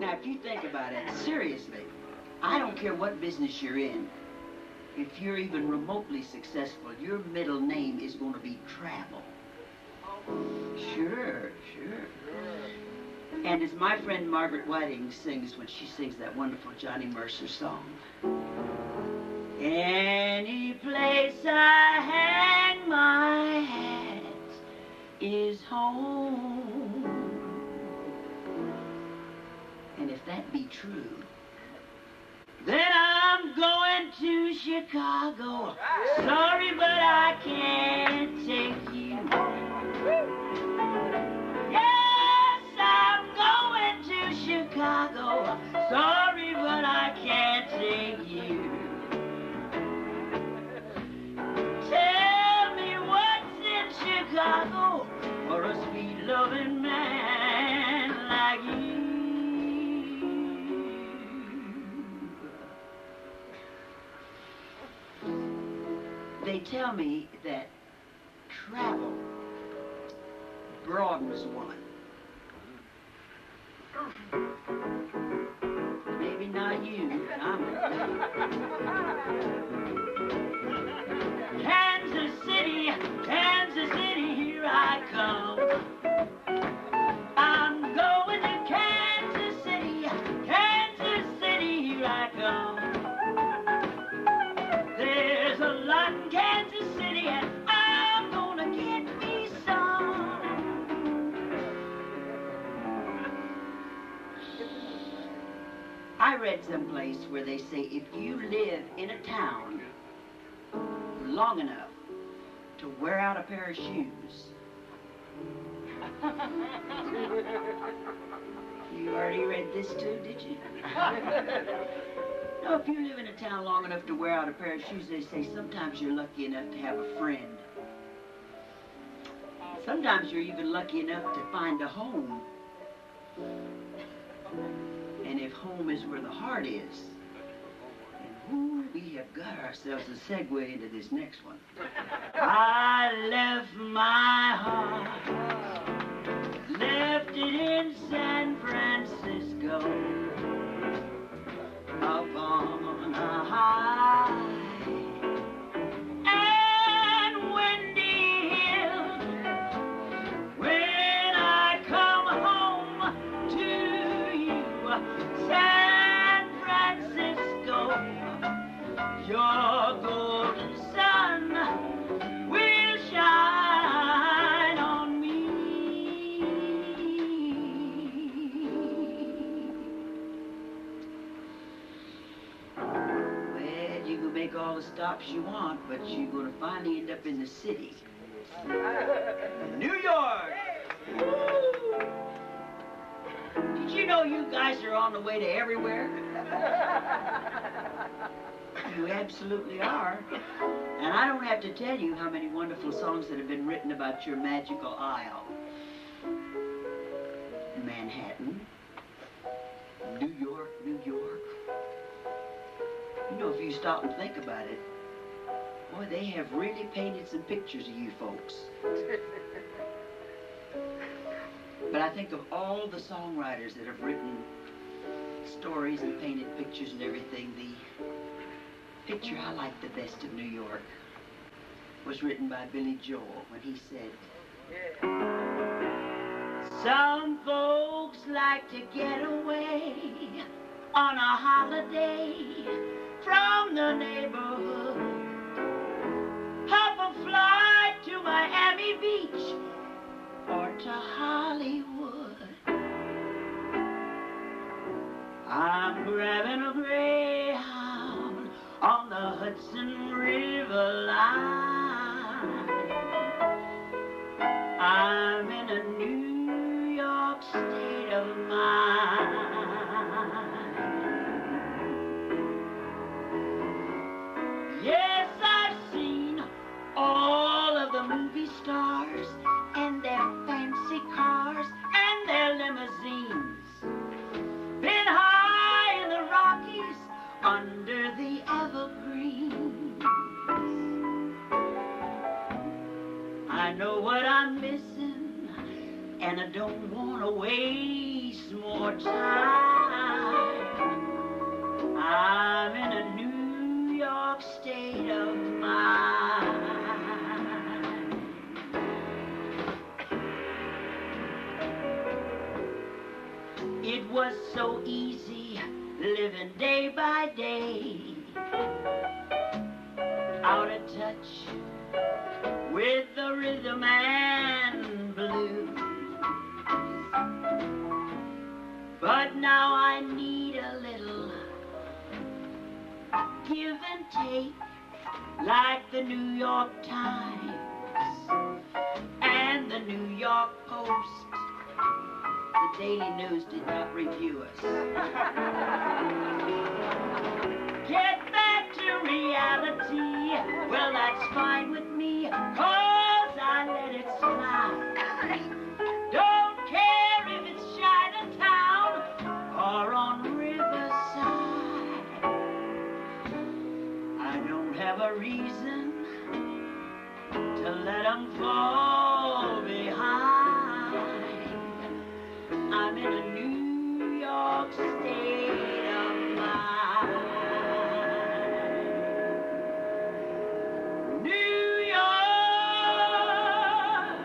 Now, if you think about it, seriously, I don't care what business you're in. If you're even remotely successful, your middle name is going to be Travel. Sure, sure. And as my friend Margaret Whiting sings when she sings that wonderful Johnny Mercer song, any place I hang my hat is home. And if that be true, then I'm going to Chicago. Sorry, but I can't take you home. Yes, I'm going to Chicago. Sorry, but I can't take you. Tell me what's in Chicago for a sweet-loving man like you. They tell me that travel broadens one. Maybe not you, but I'm Kansas City, here I come. I'm going to Kansas City, here I come. There's a lot in Kansas City, and I'm gonna get me some. I read someplace where they say if you live in a town long enough to wear out a pair of shoes. You already read this too, did you? No, if you live in a town long enough to wear out a pair of shoes, they say sometimes you're lucky enough to have a friend. Sometimes you're even lucky enough to find a home. And if home is where the heart is, then we have got ourselves a segue into this next one. I left my heart, left it in San Francisco, up on a high and windy hill. When I come home to you, San Francisco, your golden sun will shine on me. Well, you can make all the stops you want, but you're going to finally end up in the city. New York! Woo! Did you know you guys are on the way to everywhere? You absolutely are. And I don't have to tell you how many wonderful songs that have been written about your magical isle. Manhattan, New York, New York. You know, if you stop and think about it, boy, they have really painted some pictures of you folks. But I think of all the songwriters that have written stories and painted pictures and everything, the picture I like the best of New York was written by Billy Joel when he said, some folks like to get away on a holiday from the neighborhood, hop a flight to Miami Beach or to Hollywood. I'm grabbing a Greyhound on the Hudson River line. I'm in a New York state of mind. Yes, I've seen all of the movie stars and their fancy cars and their limousines. Been high in the Rockies under the evergreens. I know what I'm missing, and I don't want to waste more time. It was so easy living day by day, out of touch with the rhythm and blues. But now I need a little give and take, like the New York Times and the New York Post. The Daily News did not review us. Get back to reality, well that's fine with me, 'cause I let it slide. Don't care if it's Chinatown or on Riverside. I don't have a reason to let them fall behind. I'm in a New York state of mind. New York,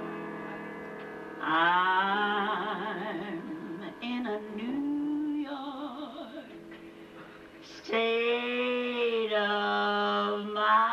I'm in a New York state of mind.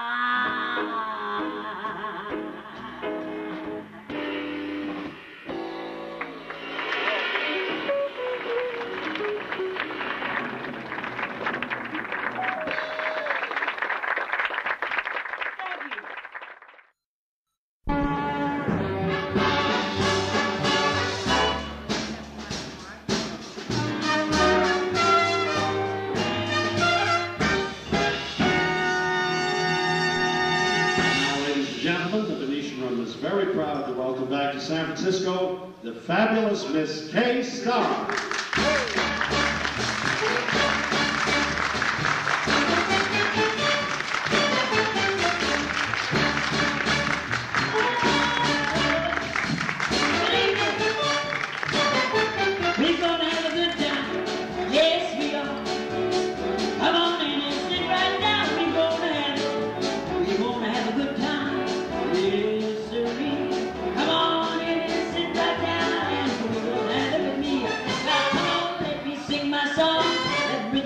Very proud to welcome back to San Francisco the fabulous Miss Kay Starr. We're gonna have a good time. Yes, we are. Come on in and sit right down. We're gonna have a good time. Yes, sirree. Come on in and sit right down and we're gonna have it with me. Now come on, let me sing my song. Let me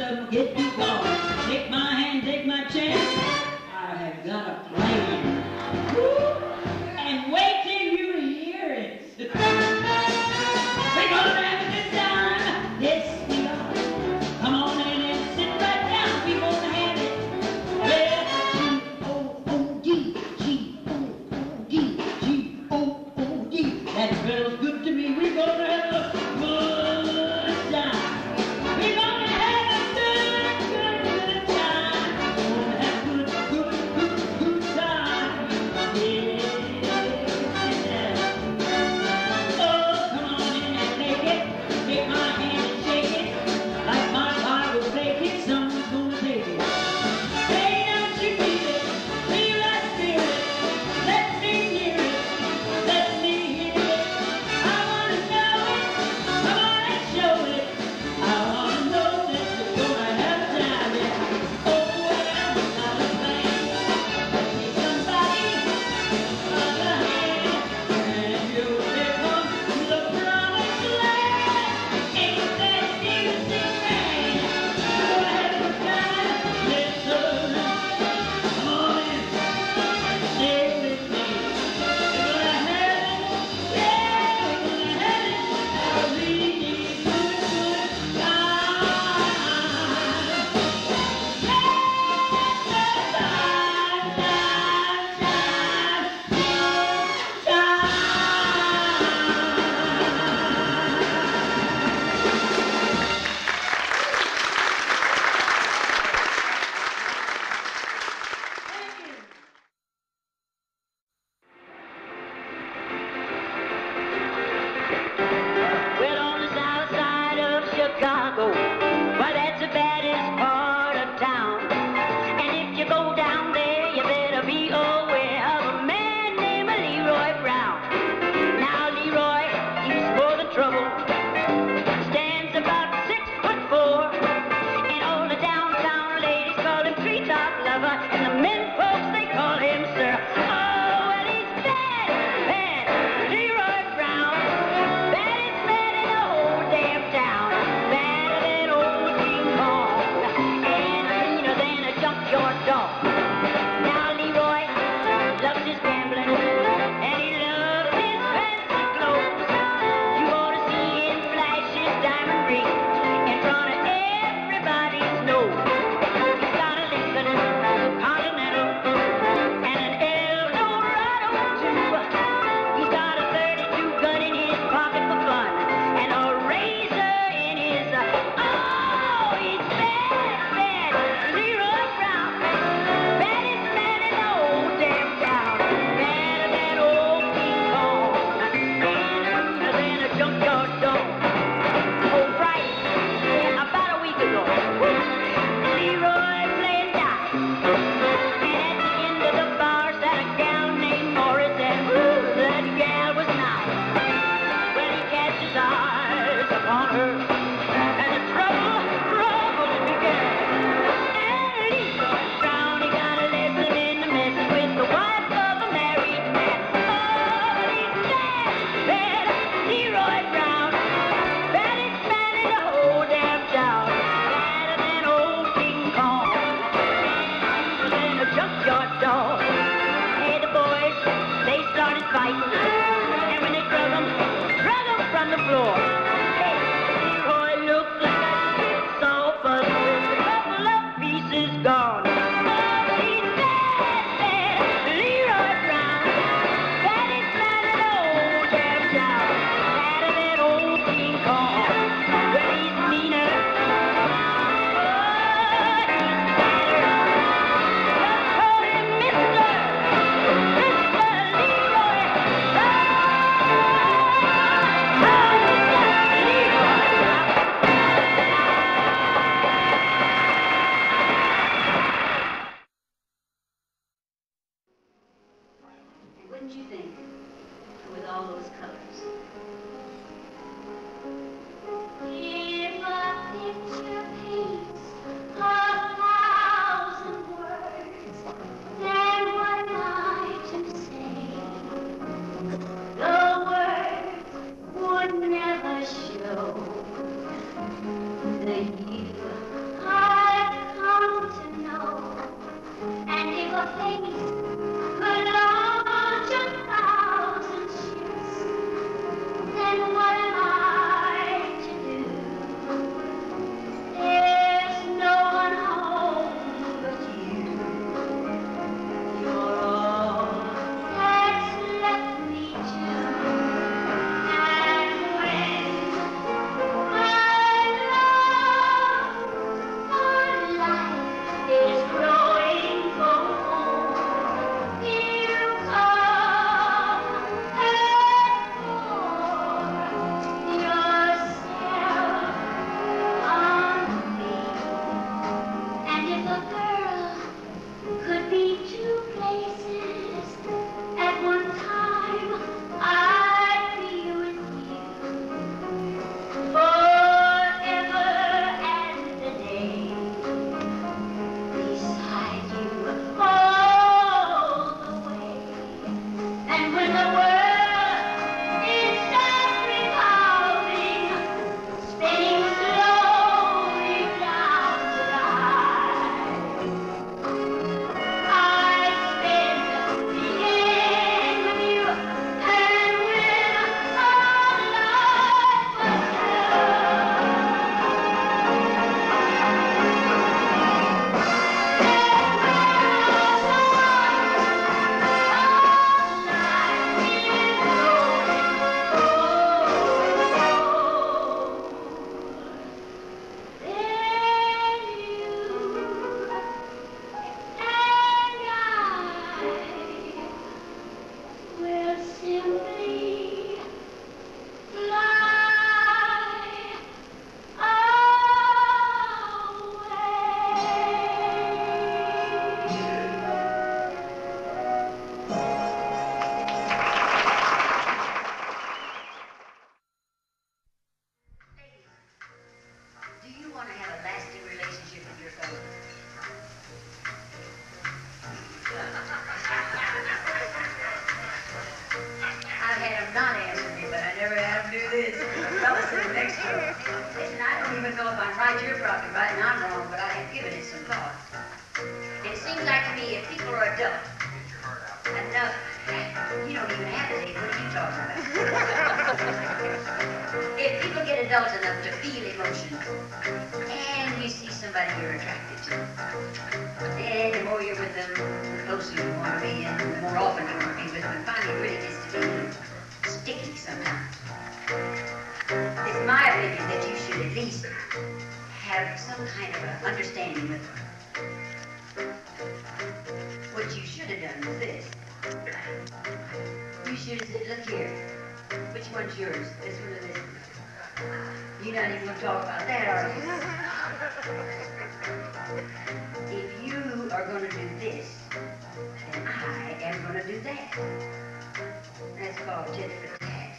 right. And when they drug him from the floor. Leroy looked like a jigsaw puzzle with a couple of pieces gone. He's bad, Leroy Brown. That is not an old damn town. That is that old King Kong. Well, he's meaner. Wouldn't you think, with all those colors? If a picture paints 1,000 words, then what am I to say? The words would never show the you I've come to know. And if a face could launch 1,000 ships, then what am I to do? There's no one home but you. You're all that's left me to. And when my love for life is growing cold, you come and pour yourself on me. And if a girl could be two places at one time, I'd be with you forever and a day, beside you all the way. And when the world is done revolving, spinning slowly down the line, I spend the end with you. And when our life was will simply fly Do you want to have a lasting relationship with your cousin? I've had them not answer me, but I never had them do this. The fella sitting next to him. Listen, I don't even know if I'm right. You're probably right and I'm wrong, but I have given it some thought. It seems like to me if people are adult enough, you don't even have a date. What are you talking about? If people get adult enough to feel emotions, and you see somebody you're attracted to, and the more you're with them, the closer you want to be, and the more often you want to be with them, and finally it really gets to be sticky sometimes. It's my opinion that you should at least have some kind of an understanding with them. What you should have done was this. You should have said, look here, which one's yours? This one or this one? You're not even going to talk about that, are you? If you are going to do this, then I am going to do that. That's called tit for tat.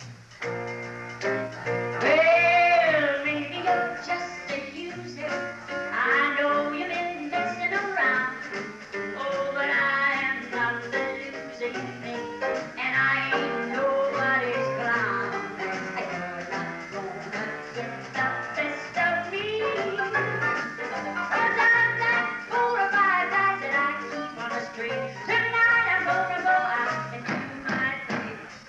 Well, maybe you're just a user. I know you've been messing around. Oh, but I am not the loser you think, and I ain't nobody's clown. You're not gonna get the best of me, 'cause I'm that 4 or 5 guys that I keep on the street. Tonight I'm gonna go out and do my thing.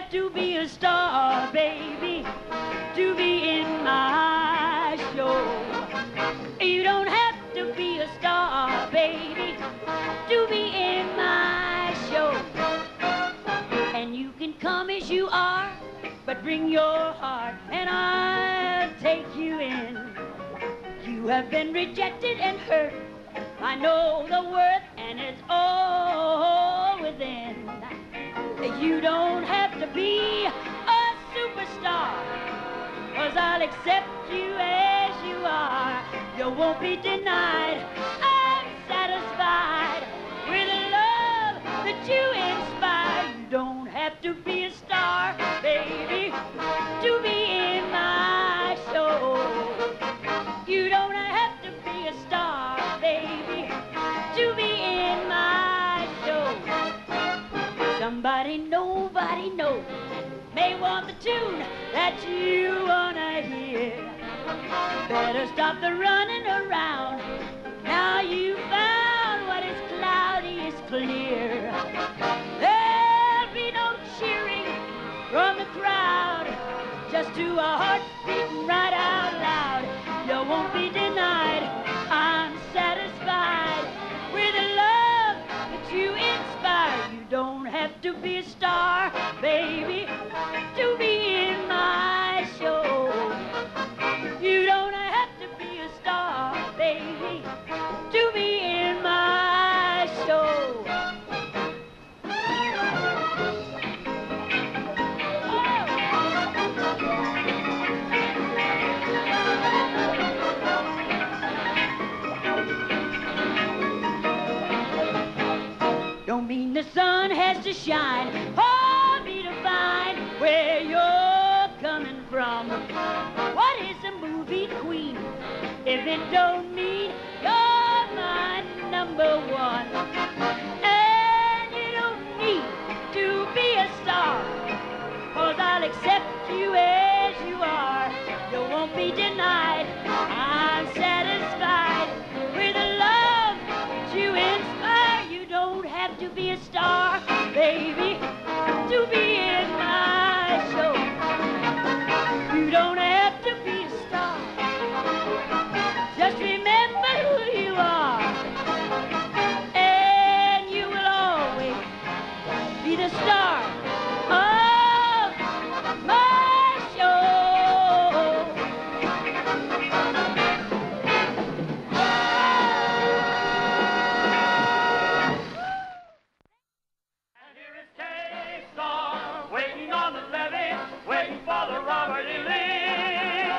have to be a star, baby, to be in my show. You don't have to be a star, baby, to be in my show. And you can come as you are, but bring your heart and I'll take you in. You have been rejected and hurt. I know the worth and it's all within. You don't have to be a superstar, 'cause I'll accept you as you are. You won't be denied. I'm satisfied with the love that you inspire. You don't have to be a star, baby, to be in my show. You don't have to be a star, baby, to be in my show. Somebody nobody knows may want the tune that you wanna hear. Better stop the running around. Now you found what is cloudy is clear. There'll be no cheering from the crowd, just to a heart beating right out loud. You won't be denied. I'm satisfied with the love that you inspire. You don't have to be a star, baby, to be in my show. You don't have to be a star, baby, to be in my show. Don't mean the sun has to shine for me to find where you're coming from. What is a movie queen if it don't mean you're my number one? And you don't need to be a star, 'cause I'll accept you as you are. You won't be denied. I'm satisfied with the love that you inspire. You don't have to be a star, baby, to be in my show. You don't have to be a star. Just remember who you are, and you will always be the star of my show. And here is K-Star, waiting on the levee, waiting for the robber to leave.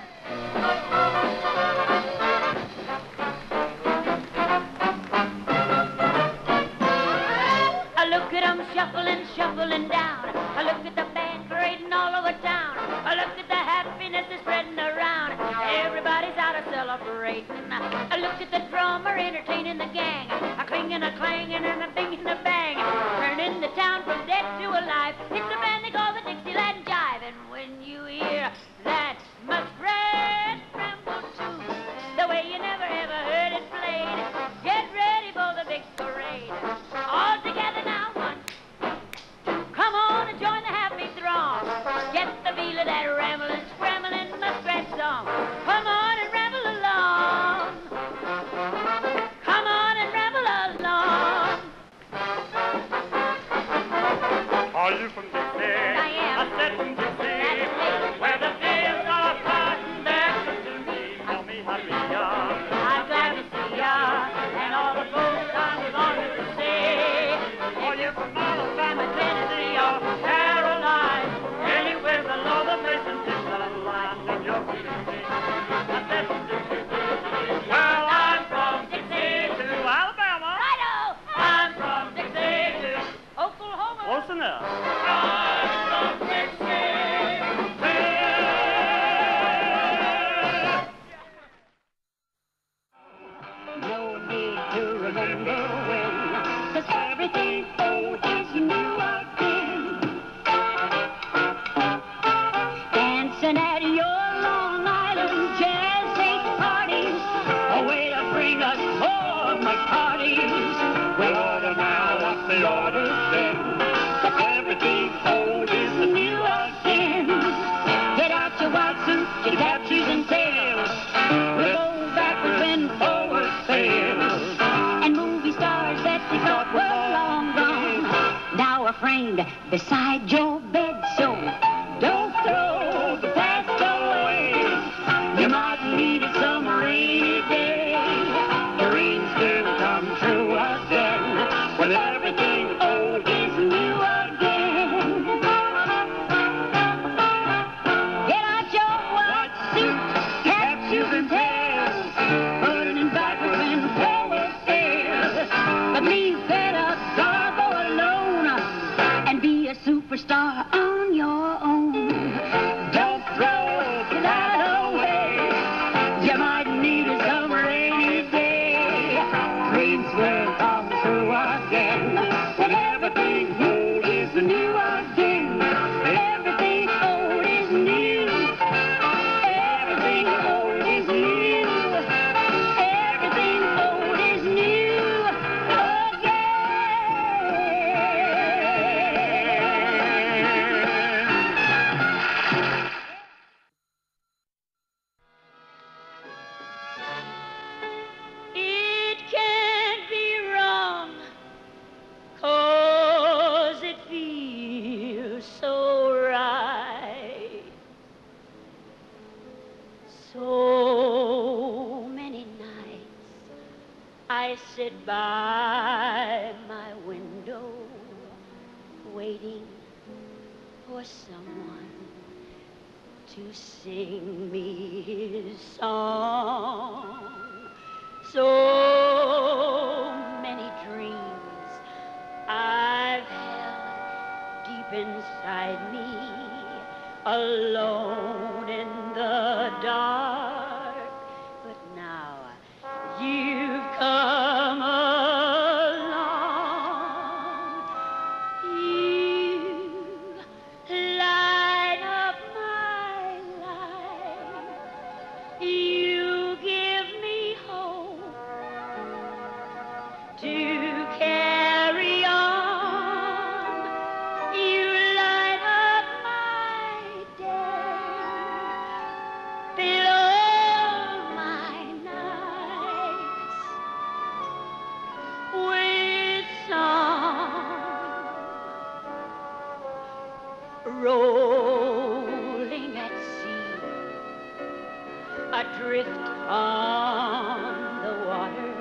I look at them shuffling, shuffling down. I look at the band parading all over town. I look at the happiness that's spreading around. Everybody's out of celebrating. I look at the drummer entertaining the gang. A clinging, a clanging, and a binging, a bang. Turning the town from dead to alive. It's the band they call the Dixieland Jive. And when you hear that muskrat tremble too, the way you never ever heard it played, get ready for the big parade. All together now, 1, 2, come on and join the happy throng. Get the feel of that rambling, scrambling muskrat song. Come on and ramble along. Come on and ramble along. Are you from Dixie? I am. I said from Dixie. That's me. Where the fields are cotton, that's what to me. Tell me how do ya? I'm glad to see ya, and all the folks I was honored to see. Are you from Alabama, Tennessee, or Caroline? Anywhere below the basin is the line of your beauty. I said from Dixie. Well, I'm from Dixie to Alabama. Righto! I'm from Dixie to Oklahoma. close enough. I'm from Dixie to No need to remember when, 'cause everything old is new again. Dancing at your Long Island jazz parties, a way to bring us home like parties. We order now what they ordered then, 'cause everything old is the beside your bed, so don't throw the past away. You might need it some rainy day. Dreams will come true again when everything old is new again. Get out your white suit, caps, shoes, and tails, burning backwards when the power fails. But leave better God go alone and be a superstar on your own. Don't throw the night away. You might need it some rainy day. Dreams will come true again when everything old is new again. Everything old is new. Everything old is new. Everything old is new again. It can't be wrong, 'cause it feels so right. So many nights I sit by my window waiting for someone to sing me his song. So many dreams I've held deep inside me, alone in the dark. But now you've come along. You light up my life. You give me hope to carry on. You light up my day, fill all my nights with song. Rolling at sea, adrift on the water.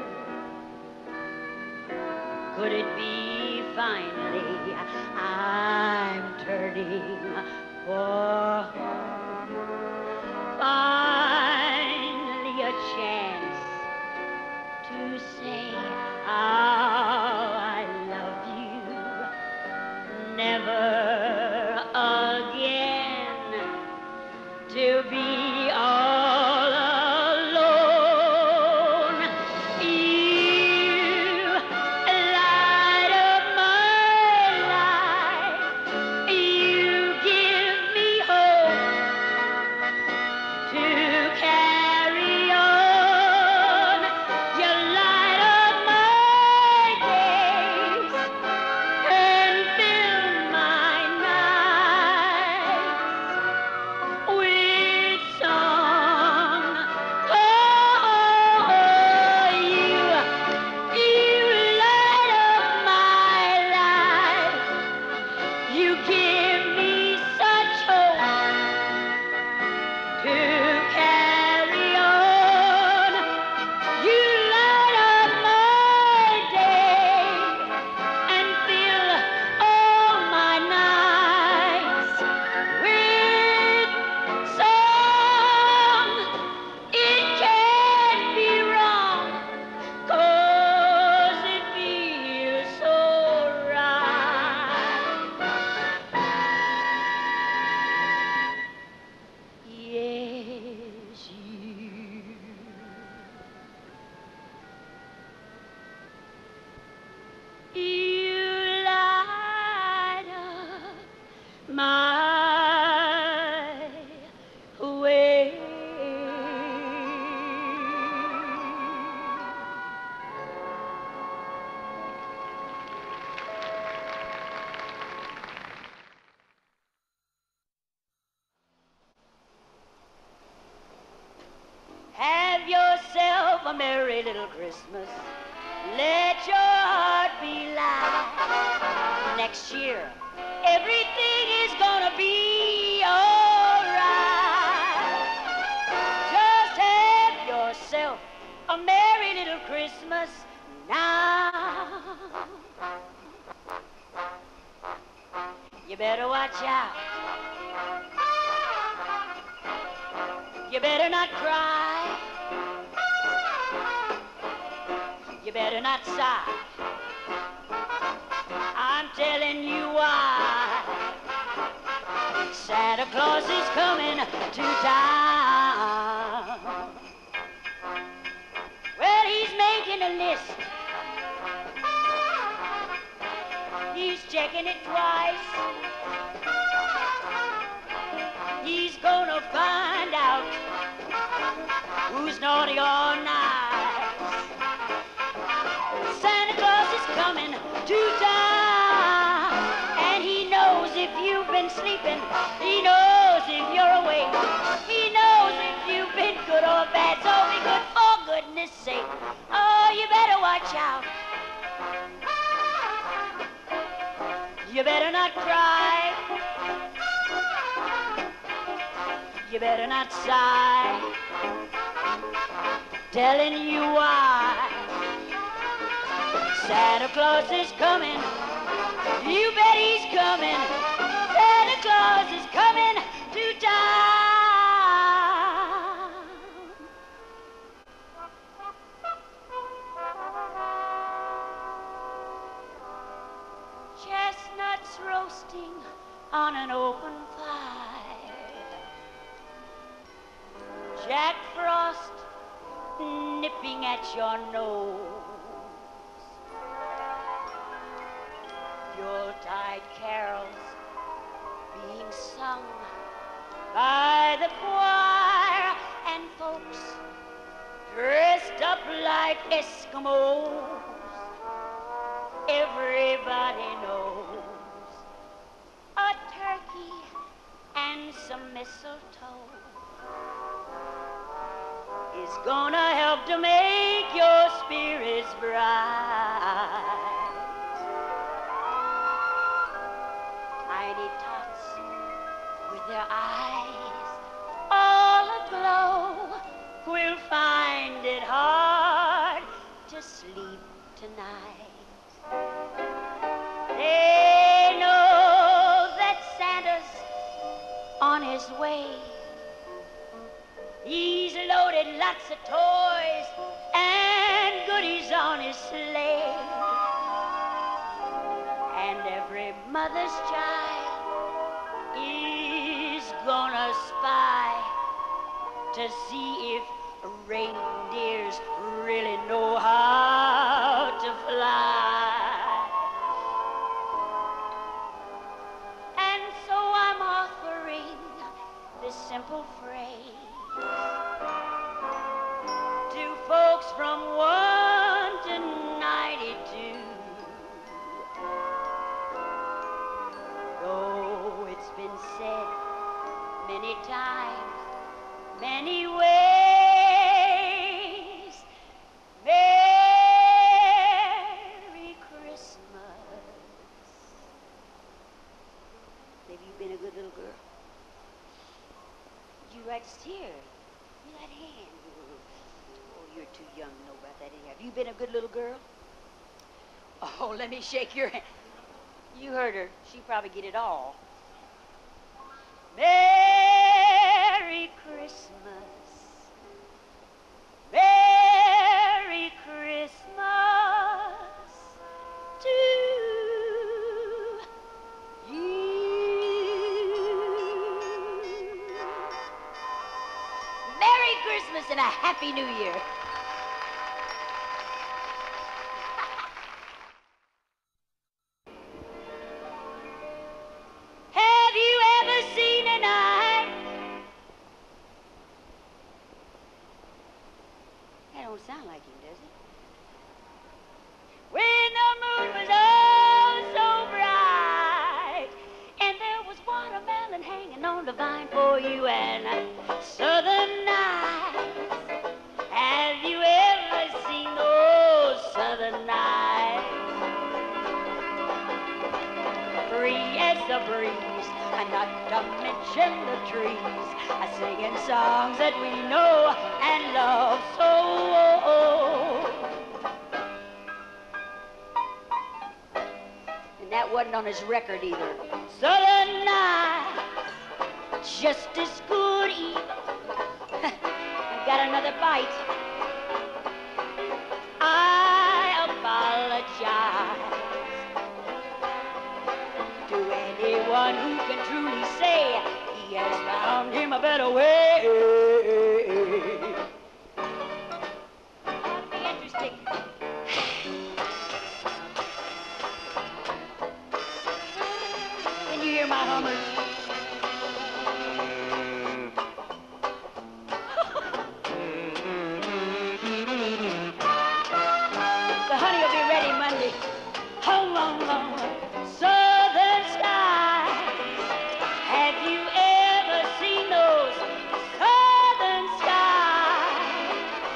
Could it be finally I'm turning for home? Finally a chance to say how I love you. Never again to be all alone. You light up my life. You give me hope to carry on. You light up my days and fill my nights with song. Oh, you light up my life. You give me such hope to carry on. You light up my day and fill all my nights with song. It can't be wrong, 'cause it feels so right. Yes, you light up my way. Have yourself a merry little Christmas. Let your heart be light. Next year, everything is gonna be alright. Just have yourself a merry little Christmas now. You better watch out. You better not cry. You better not sigh. I'm telling you why. Santa Claus is coming to town. Well, he's making a list. He's checking it twice. He's gonna find out who's naughty or nice. Santa Claus is coming to town, and he knows if you've been sleeping. He knows if you're awake. He knows if you've been good or bad. So be good for goodness sake. Oh, you better watch out. You better not cry. You better not sigh. Telling you why. Santa Claus is coming. You bet he's coming. Santa Claus is coming to town. Chestnuts roasting on an open fire. Jack Frost nipping at your nose. Yuletide carols being sung by the choir, and folks dressed up like Eskimos. Everybody knows a turkey and some mistletoe is gonna help to make your spirits bright. Tiny tots with their eyes all aglow will find it hard to sleep tonight. They know that Santa's on his way. He's loaded lots of toys and goodies on his sleigh. And every mother's child is gonna spy to see if reindeers really know how to fly. And so I'm offering this simple phrase to folks from 1 to 92. Though it's been said many times, many ways, Merry Christmas. Have you been a good little girl? You right here. Give me that hand. Oh, you're too young to know about that. Have you been a good little girl? Oh, let me shake your hand. You heard her. She probably get it all. Merry Christmas. Merry Christmas to you. Merry Christmas and a Happy New Year. Have you ever seen a night? That don't sound like him, does it? When the moon was oh so bright, and there was watermelon hanging on the vine for you and southern nights. Have you ever seen those southern nights? Free as the and not to mention the trees, singing songs that we know and love so. And that wasn't on his record either. Southern nights, just as good even. I got another bite. I apologize to anyone who can truly say he has found him a better way. Be interesting. Can you hear my hummers? The honey will be ready Monday. Home, home, home. Southern skies. Have you ever seen those southern skies?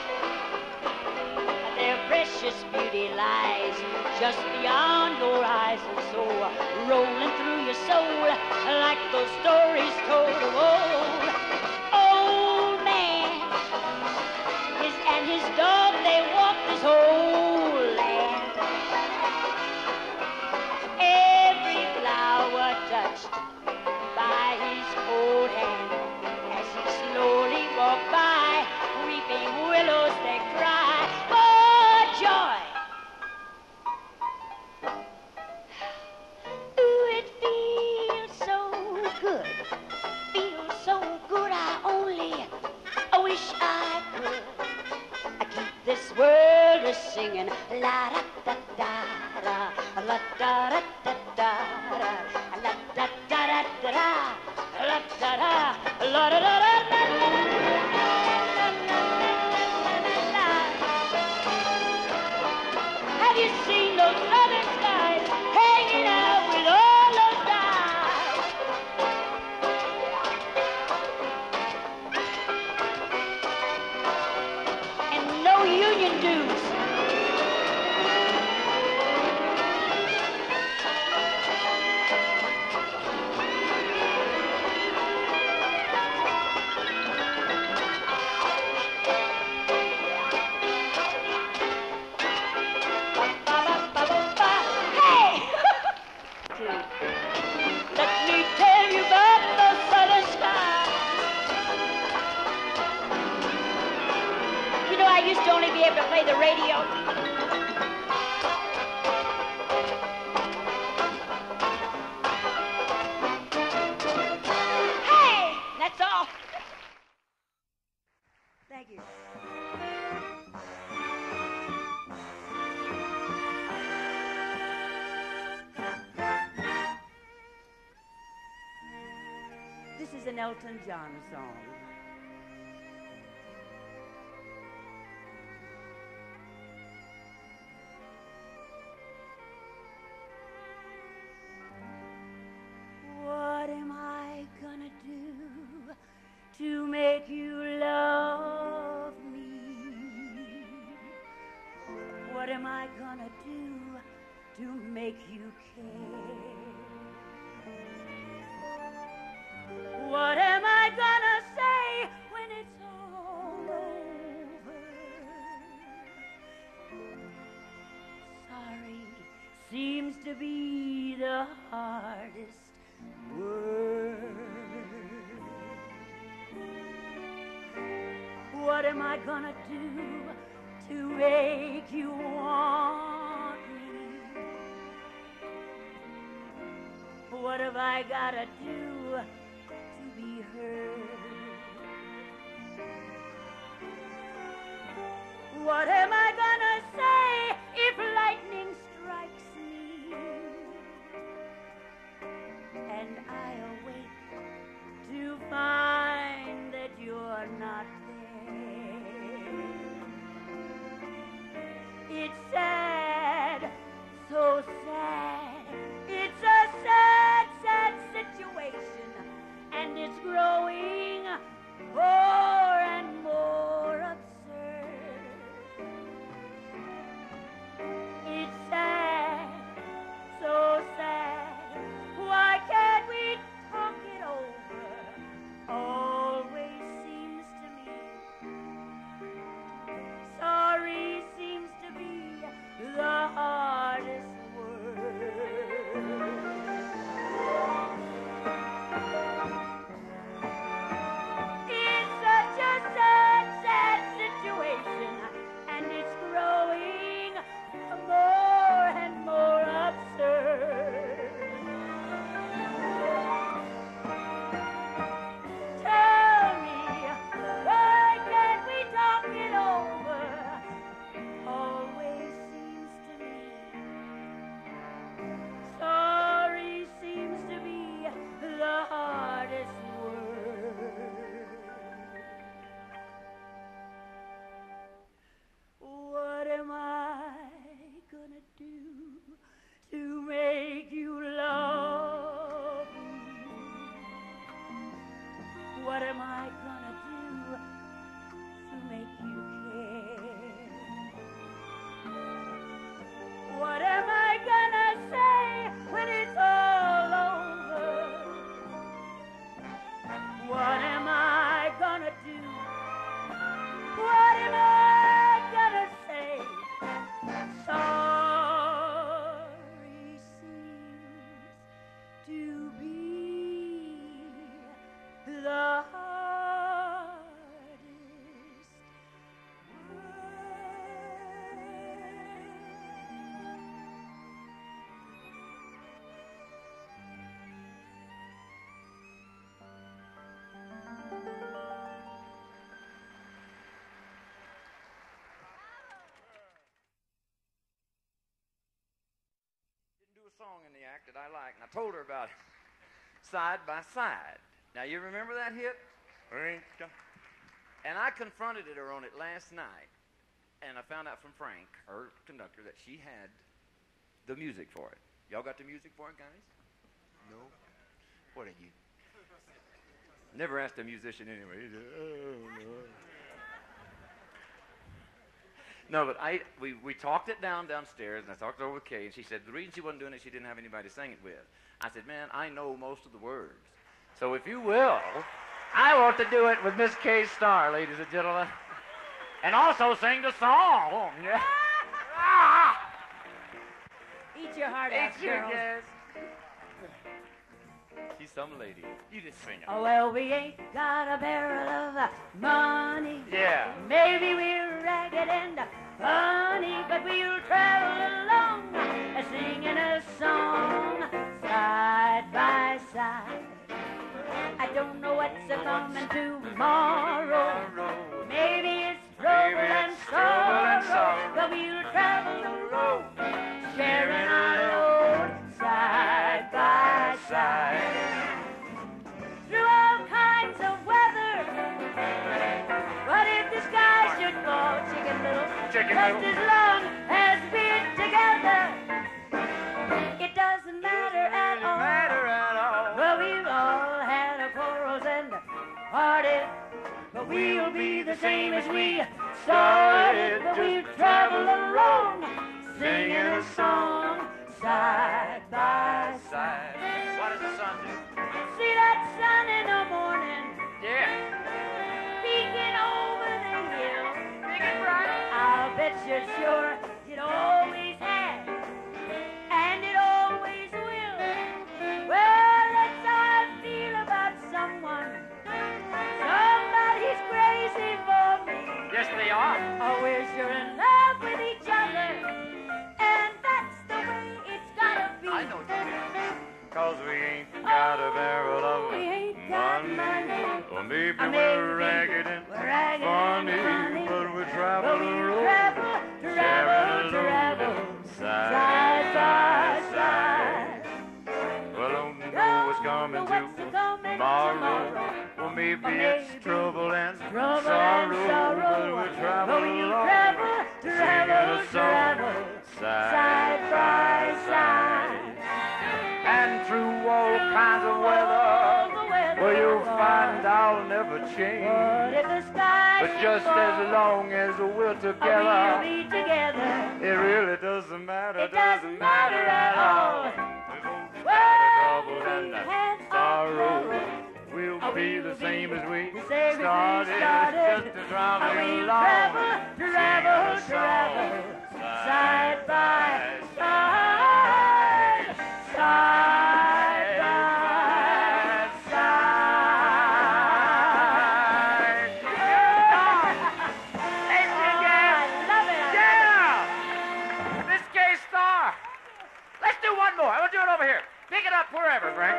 Their precious beauty lies just beyond your horizon, so rolling through your soul like those stories told of old. Old man and his dog, they walk this whole land. Every flower touched by his cold hand, as he slowly walked by, weeping willows they cry for joy. Ooh, it feels so good, feels so good. I wish I could. I keep this world a singing la da da da da, la da da da da, la da da da da, la da da, la da da da da. Have you seen those southern skies hanging out with all those guys? And no union dues. Hey! Let me tell you about the southern sky. You know, I used to only be able to play the radio. Hey! That's all. Thank you. This is an Elton John song. What am I gonna do to make you love me? What am I gonna do to make you care? What am I gonna say when it's all over? Sorry seems to be the hardest word. What am I gonna do to make you want me? What have I gotta do to be heard? What am I gonna say if lightning strikes me and I awake to find that you're not there? It's sad, so sad. It's a sad, sad situation, and it's growing more and more absurd. What am I gonna do to make you care? What am I gonna say when it's all over? What am I gonna do? What am I gonna say? Sorry seems to be the hardest Didn't do a song in the act that I like, and I told her about it. Side by Side. Now, you remember that hit? And I confronted her on it last night, and I found out from Frank, her conductor, that she had the music for it. Y'all got the music for it, guys? No? What did you? Never asked a musician anyway. He said, oh, no. No, but we talked it downstairs, and I talked it over with Kay, and she said the reason she wasn't doing it, she didn't have anybody to sing it with. I said, man, I know most of the words. So if you will, I want to do it with Miss Kay Starr, ladies and gentlemen. And also sing the song. Yeah. Eat your heart out, girls. Yes. She's some lady. You just sing it. Oh, well, we ain't got a barrel of money. Yeah. Maybe we're ragged and funny, but we'll travel along singing a song side by side. I don't know what's a-coming tomorrow. Maybe it's trouble and sorrow, but we'll travel the road, sharing our load side by side. Through all kinds of weather, but if the sky should fall, Chicken Little, just as long as we're together, it doesn't matter at all. Well, we've all had our quarrels and parted, but we'll be the same as we started. But we've traveled along, singing a song side by side. What does the sun do? See that sun in the morning, Yeah. peeking over the hill. Big and bright. I'll bet you're sure it always has, and it always will. Well, that's how I feel about someone. Somebody's crazy for me. Yes, they are. Oh, we're sure in love with each other, and that's the way it's gotta be. I know what you mean. 'Cause we ain't got a barrel of We ain't got money. Or maybe Or we're maybe ragged and we're ragged funny, and funny, but we but travel we the road, travel side side by side. side. Well, don't know what's coming tomorrow. Well, maybe it's trouble and sorrow, but we travel along, singing a song side by side. And through all kinds of weather, well, you'll find I'll never change. But if the sky But just as long as we're we'll together, be together. it really doesn't matter. It doesn't matter at all. We Well, both we trouble and had sorrow. We'll be the same as we started. Just to travel we'll along, travel side by side, side by side. Thank you again. I love it. Yeah! Miss Kay Starr. Let's do one more. I want to do it over here. Pick it up wherever, Frank.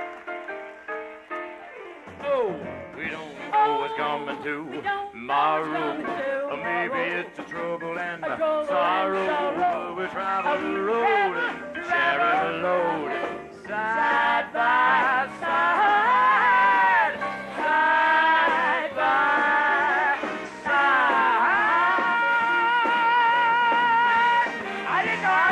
Oh, we don't know what's coming tomorrow. Or maybe it's a trouble and sorrow. We travel the road and share a load. Side by side, side by side. I didn't know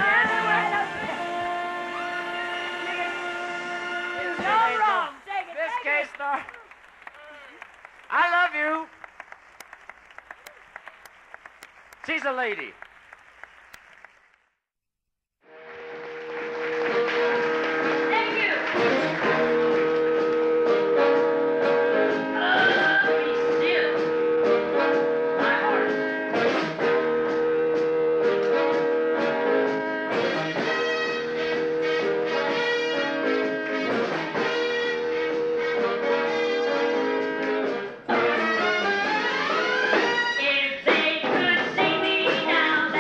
No wrong. Take it. Miss Kay Starr. I love you. She's a lady. Thank you. Be still. My heart. If they could see me now,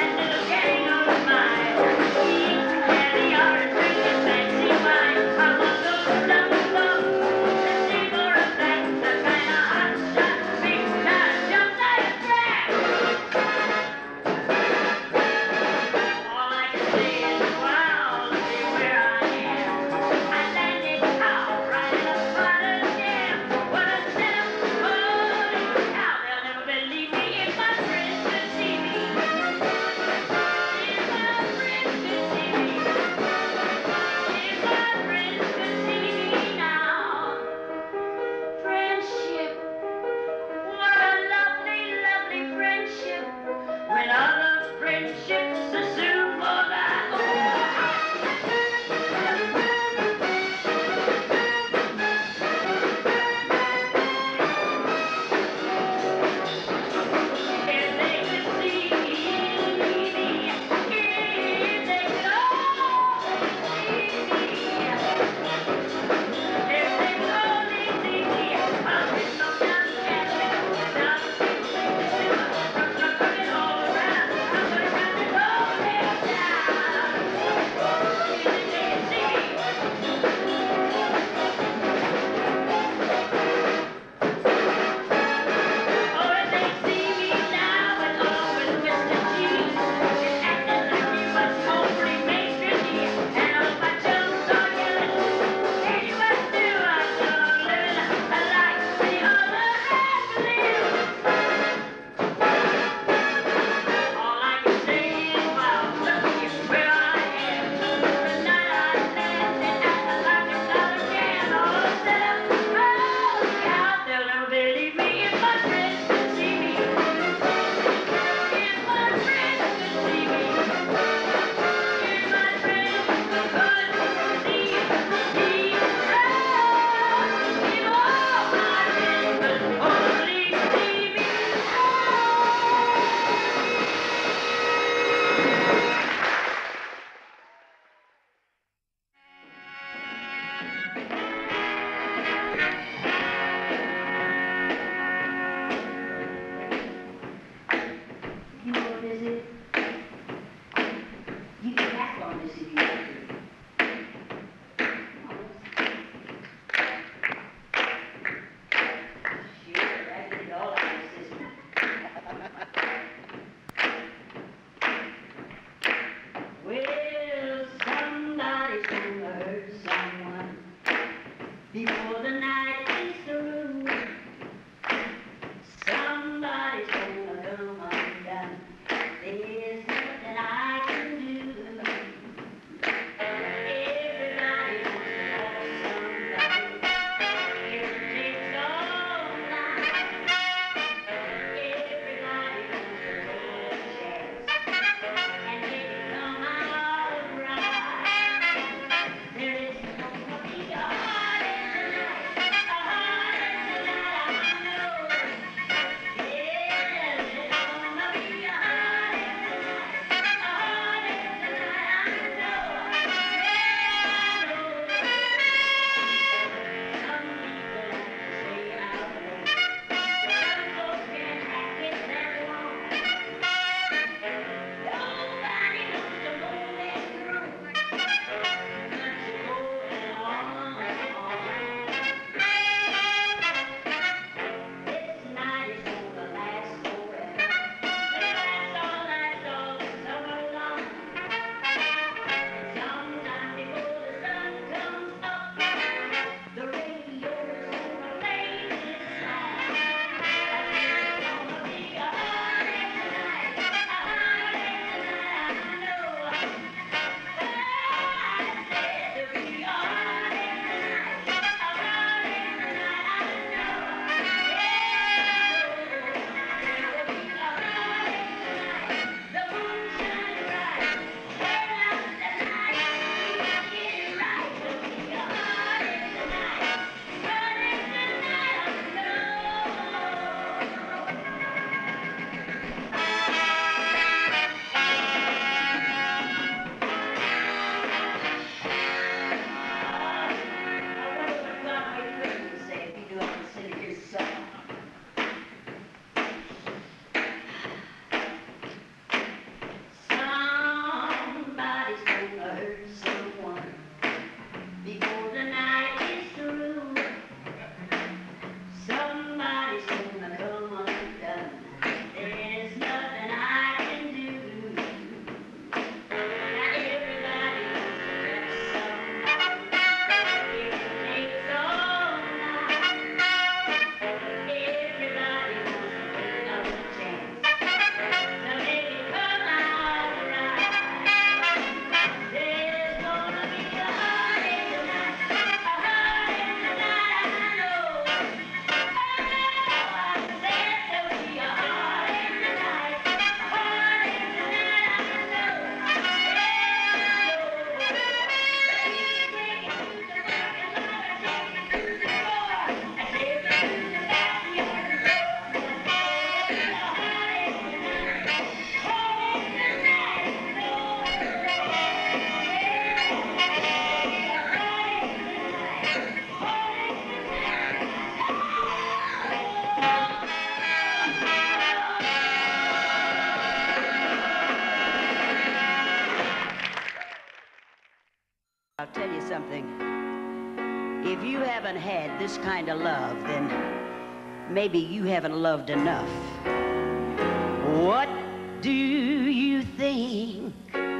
tell you something. If you haven't had this kind of love, then maybe you haven't loved enough. What do you think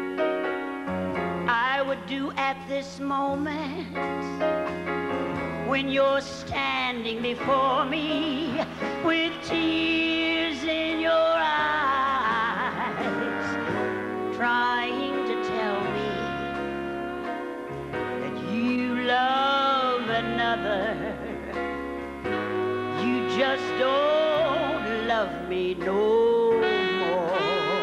I would do at this moment when you're standing before me with tears in your eyes, trying to tell me that you love another? You just don't love me no more.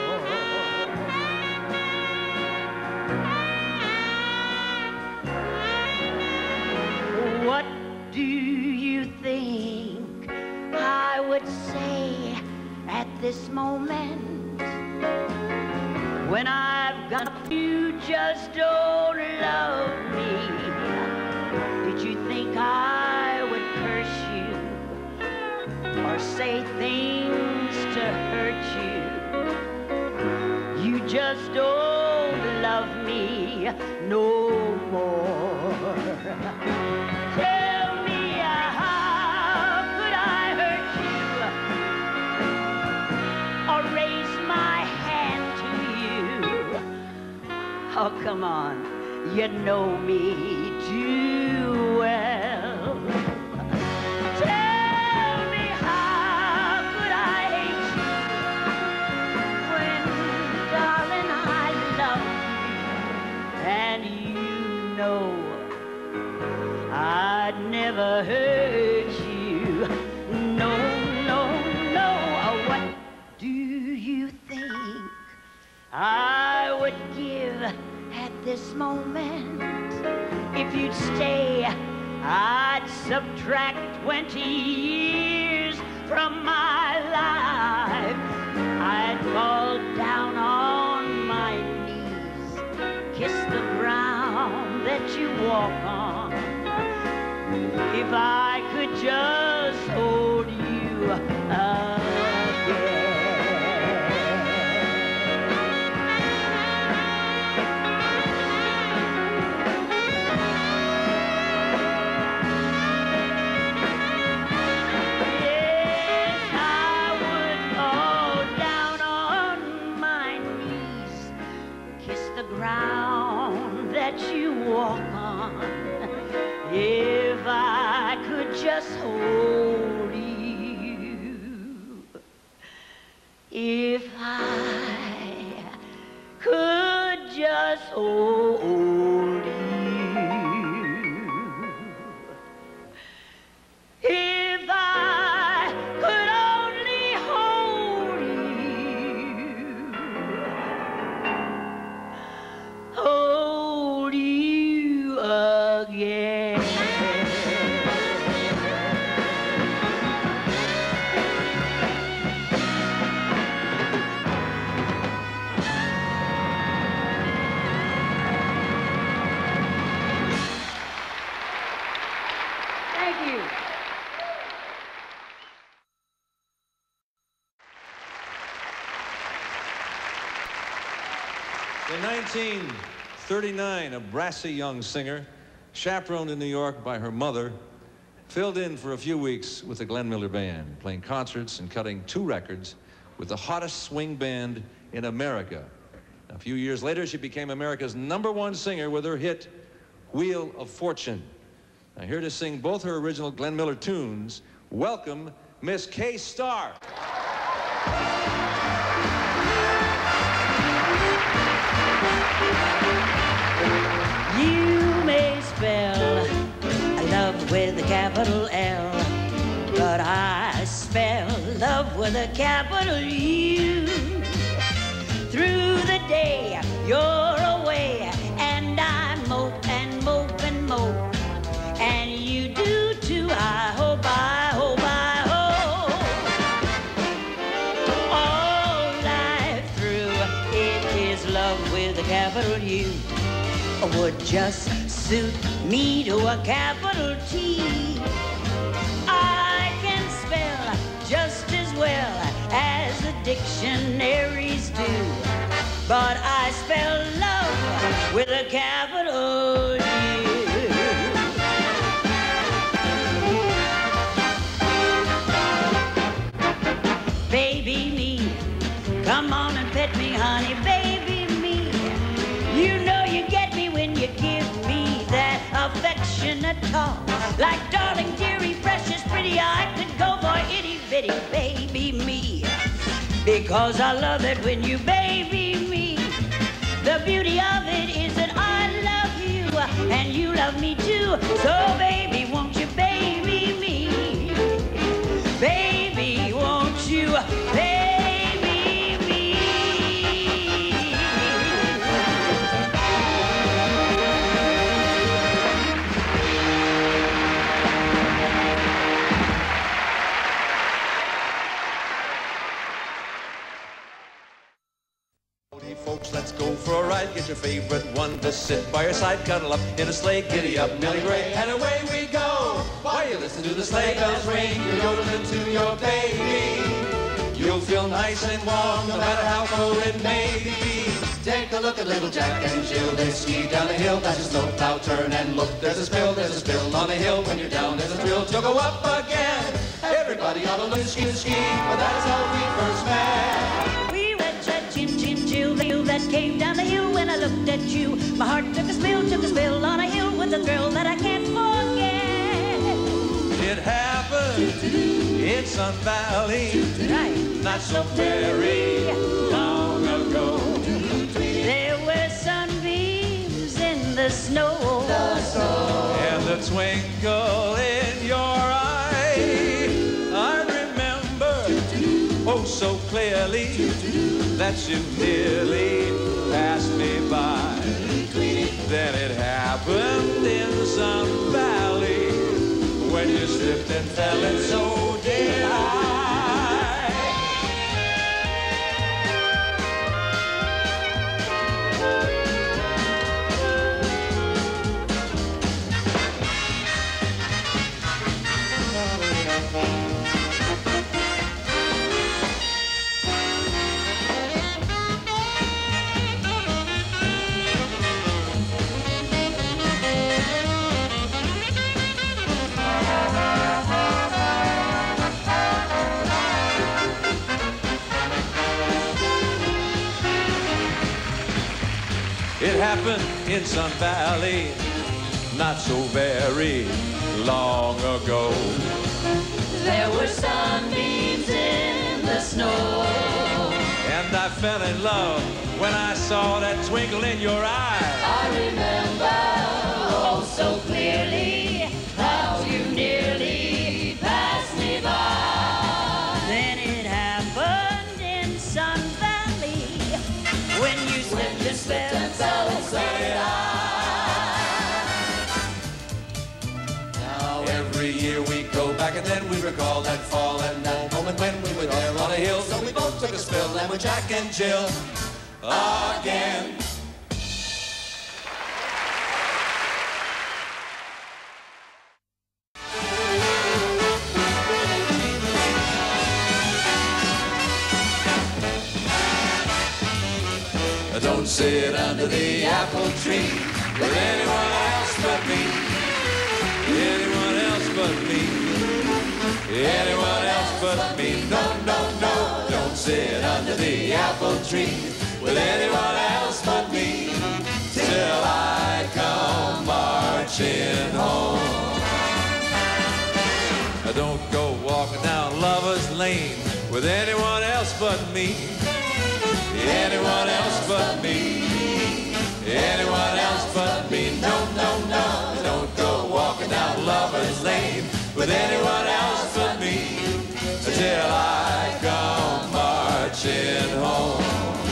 What do you think I would say at this moment when I've got you just don't love me? Did you think I would curse you or say things to hurt you? You just don't love me no more. Tell me, how could I hurt you or raise my hand to you? Oh, come on, you know me too well. Tell me, how could I hate you when, darling, I love you, and you know I'd never hurt you. No, no, no. What do you think I would give at this moment? If you'd stay, I'd subtract 20 years from my life. I'd fall down on my knees, kiss the ground that you walk on. If I could just hold you again. Yes, I would fall down on my knees, kiss the ground that you walk on. If I could just hold you, if I could just hold you, if I could only hold you again. Thank you. In 1939, a brassy young singer, chaperoned in New York by her mother, filled in for a few weeks with the Glenn Miller Band, playing concerts and cutting 2 records with the hottest swing band in America. A few years later, she became America's #1 singer with her hit, Wheel of Fortune. Now, here to sing both her original Glenn Miller tunes, welcome Miss Kay Starr. You may spell love with a capital L, but I spell love with a capital U. Through the day you're away, and I mope and mope and mope, and you do too. I hope, I hope, I hope. All life through, it is love with a capital U. Would just suit me to a capital T. I can spell just as well as the dictionaries do, but I spell love with a capital G. because I love it when you baby me. The beauty of it is that I love you and you love me too. So baby, won't you baby me? Baby, won't you baby me? Folks, let's go for a ride. Get your favorite one to sit by your side. Cuddle up in a sleigh, giddy up, Nelly Gray, and away we go. While you listen to the sleigh bells ring, you're yodeling to your baby. You'll feel nice and warm, no matter how cold it may be. Take a look at little Jack and Jill. They ski down the hill, that's a snowplow turn and look. There's a spill on the hill. When you're down, there's a thrill to go up again. Everybody ought to learn to ski, but that's how we first met. We were Chin Chin Jill that came down the hill. When I looked at you, my heart took a spill on a hill with a thrill that I can't forget. It happened in Sun Valley, not so very long ago. There were sunbeams in the snow, and the twinkle in your eye. I remember, oh so clearly, that you nearly passed me by. Then it happened in Sun Valley, when you slipped and fell and so did I. It happened in Sun Valley, not so very long ago. There were sunbeams in the snow, and I fell in love when I saw that twinkle in your eye. I remember, oh so clearly, how you nearly passed me by. Then it happened in Sun Valley, when you slipped and fell and so did I. Now every year we go back and then we recall that fall and that moment when we were there on a hill. So we both took a spill and we're Jack and Jill again. Don't sit under the apple tree with anyone else but me. Anyone else but me. Anyone else but me. No, no, no. Don't sit under the apple tree with anyone else but me. Till I come marching home. Don't go walking down Lover's Lane with anyone else but me. Anyone else but me. Anyone else but me. No, no, no. Don't go walking down Lover's Lane with anyone else but me. Till I come marching home.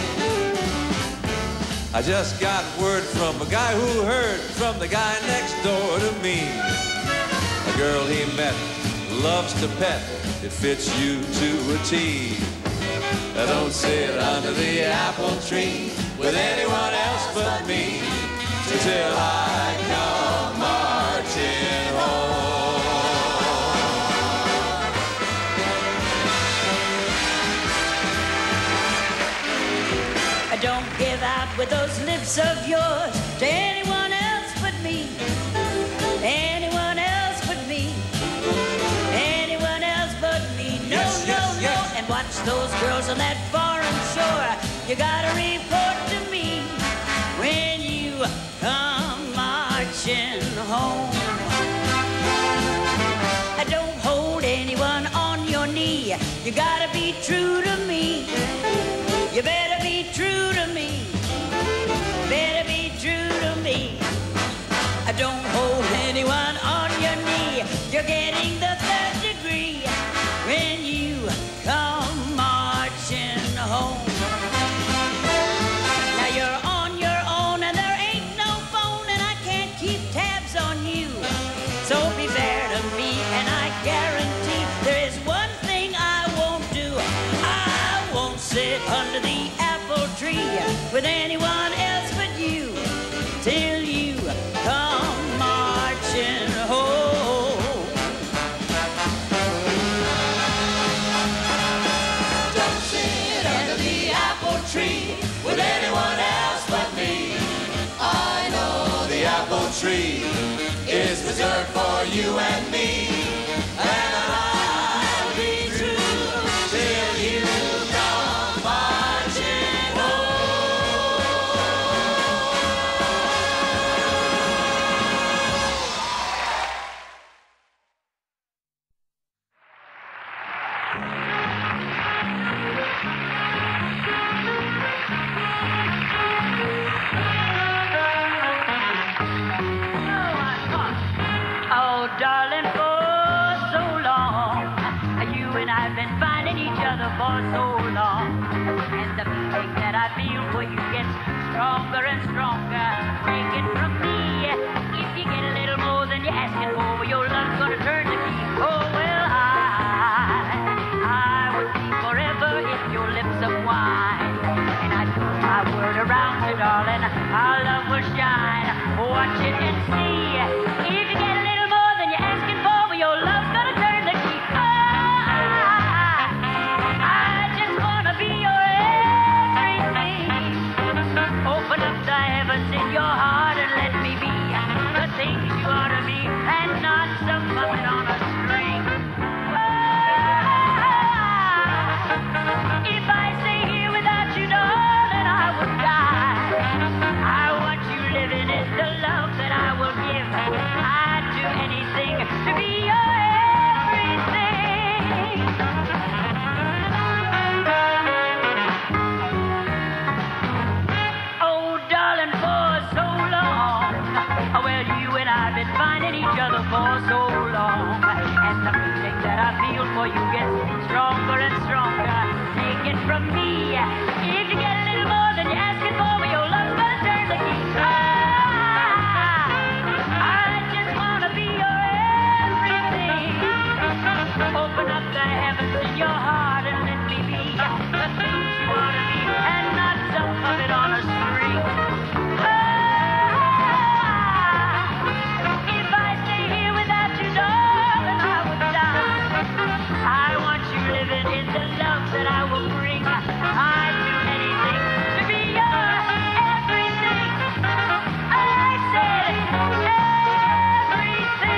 I just got word from a guy who heard from the guy next door to me. A girl he met loves to pet. It fits you to a T. Don't sit under the apple tree with anyone else but me till I come marching home. Don't give out with those lips of yours to anyone else but me. Anyone else but me. Anyone else but me. No, yes, no, yes, no. yes. And watch those girls on that foreign shore. You gotta report to me when you come marching home. Don't hold anyone on your knee. me. You gotta be true to me. You better be true to me. Better be true to me. Don't hold anyone on your knee. You're getting the third degree when you come marching home. Now you're on your own and there ain't no phone and I can't keep tabs on you. So be fair to me and I guarantee there is one thing I won't do. I won't sit under the apple tree with anyone else but you till you come marching home. Don't sit under the apple tree with anyone else but me. I know the apple tree is reserved for you and me. And I'll be true till you come marching home. Oh, darling, for so long, you and I've been finding each other for so long. And the feeling that I feel for you gets stronger and stronger. Take it from me. If you get a little more than you're asking for, your love's gonna turn the key. Oh, well, I would be forever if your lips of wine. And I'd put my word around you, darling. Our love will shine. Watch it and see. If you get a little more than you're asking for, your love's gonna turn the key. I just wanna be your everything. Open up the heavens in your heart and let me be the things you ought to be and not some puppet on a string. If I stay here without you, darling, I would die. I want you living in the love that I will give. I'd do anything to be your everything. Oh, darling, for so long. Well, you and I've been finding each other for so long. And the feeling that I feel for you gets stronger and stronger. Take it from me. If you get a little more than you're asking for, your love's gonna turn the key. I just wanna be your everything. Open up the heavens in your heart and let me be the things you ought to be and not some puppet on a string. If I stay here without you, darling, I would die. I want you living in the love that I will bring. I'd do anything to be your everything. I said everything.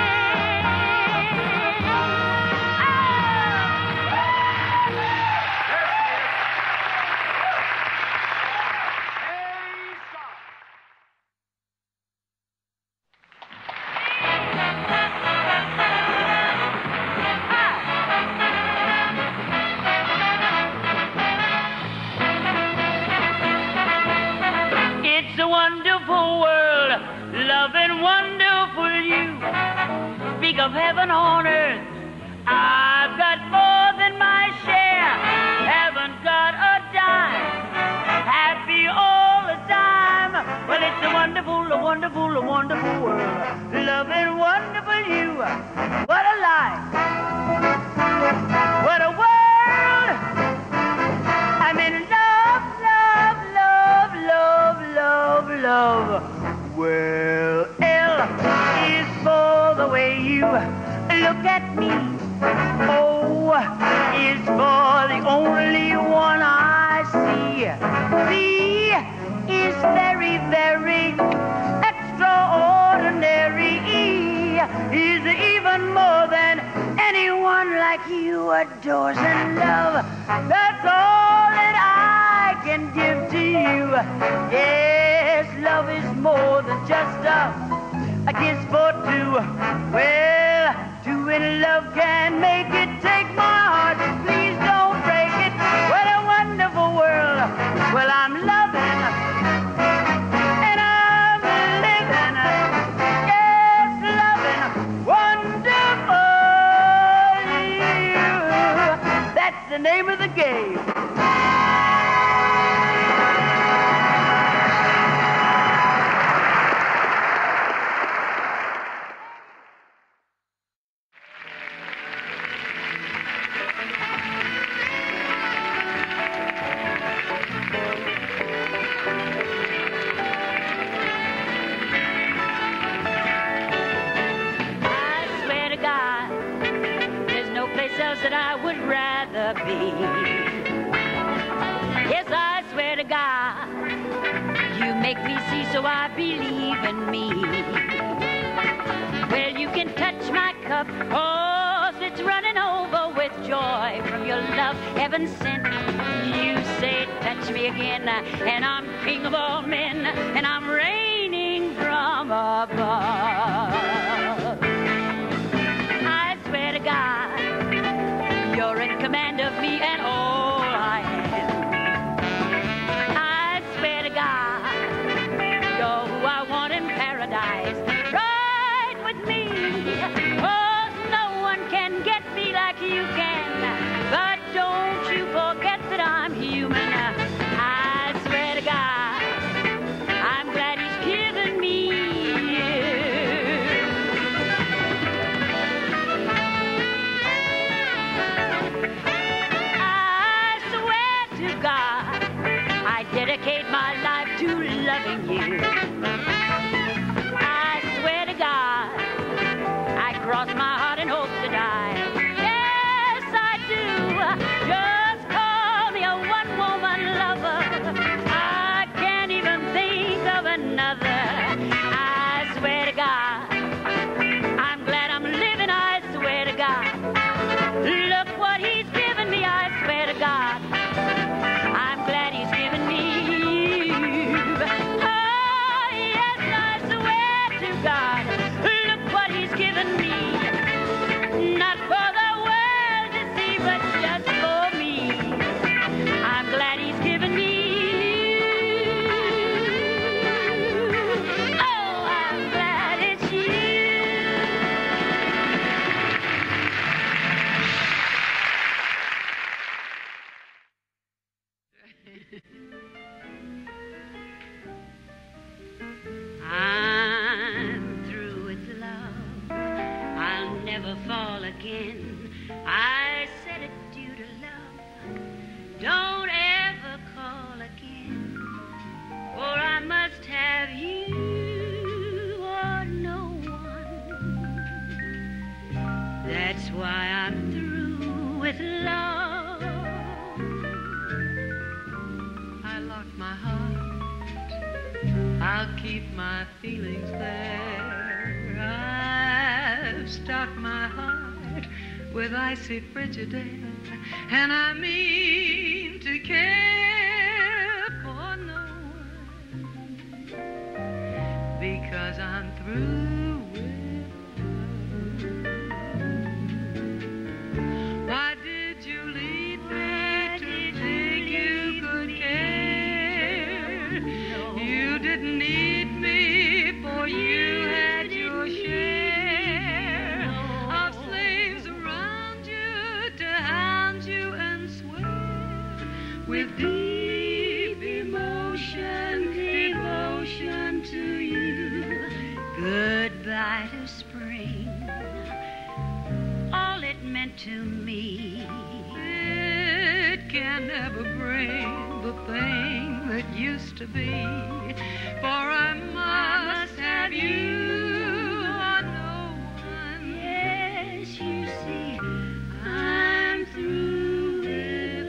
It's a wonderful world, love and wonderful you. Speak of heaven on earth, I've got more than my share. Haven't got a dime, happy all the time. Well, it's a wonderful, a wonderful, a wonderful world, love and wonderful you. What a life, what a world. I'm in love, love, love, love, love, love. Well, L is for the way you look at me. O is for the only one I see. V is very, very extraordinary. E is even more than anyone like you adores and love. That's all that I can give to you. Yes, love is more than just a kiss for two. Well, two in love can make it. Take my heart, please. the name of the game. That I would rather be. Yes, I swear to God, you make me see, so I believe in me. Well, you can touch my cup, oh, it's running over with joy from your love, heaven sent. You say, touch me again, and I'm king of all men, and I'm reigning from above. I swear to God, you're in command of me and all I am. I swear to God, you're who I want in paradise. Right with me. Oh, no one can get me like you can. But don't you forget that I'm human. I swear to God, I'm glad he's given me you. God, I dedicate my life to loving you. I swear to God, I cross my heart and hope to die. Yes, I do. Just call me a one-woman lover. I can't even think of another. I swear to God, I'm glad I'm living. I swear to God, look what he's given me. I swear to God, I'm glad he's given me you. Oh, yes, I swear to God, look what he's given me. Not for the world to see, but just for me. I'm glad he's given me you. Oh, I'm glad it's you. I'm through with love. I'll never fall again. I said it due to love. Don't ever call again. For I must have you or no one. That's why I'm through with love. I locked my heart. I'll keep my feelings there. I've stocked my heart with icy Frigidaire, and I mean to care for no one, because I'm through with love. Why did you leave me to think you could care? You didn't need me, for you had your share of slaves around you to hound you and swear with deep emotion, devotion to you. Goodbye to spring, all it meant to me. It can never bring the thing that used to be, for I must have you or no one. Yes, you see, I'm through with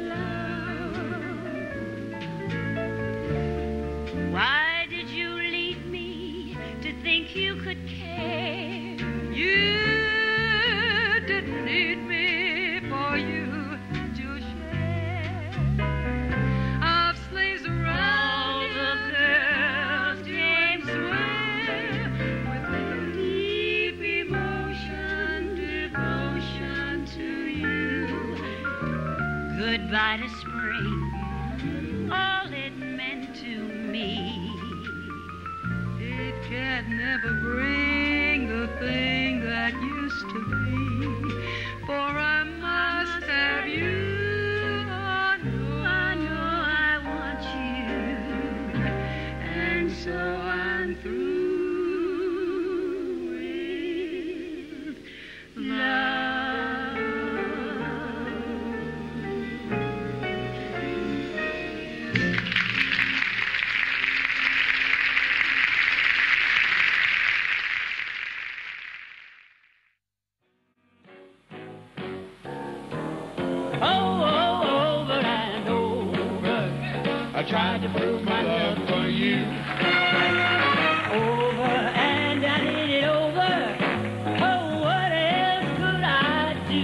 love. Why did you leave me to think you could care? You didn't need me, for you had your share of slaves around you. All the girls came swear with deep emotion, devotion to you. Goodbye to spring, all it meant to me. It can never bring the thing that used to be, for I must have you I tried to prove my love for you. Over and I did it over. Oh, what else could I do?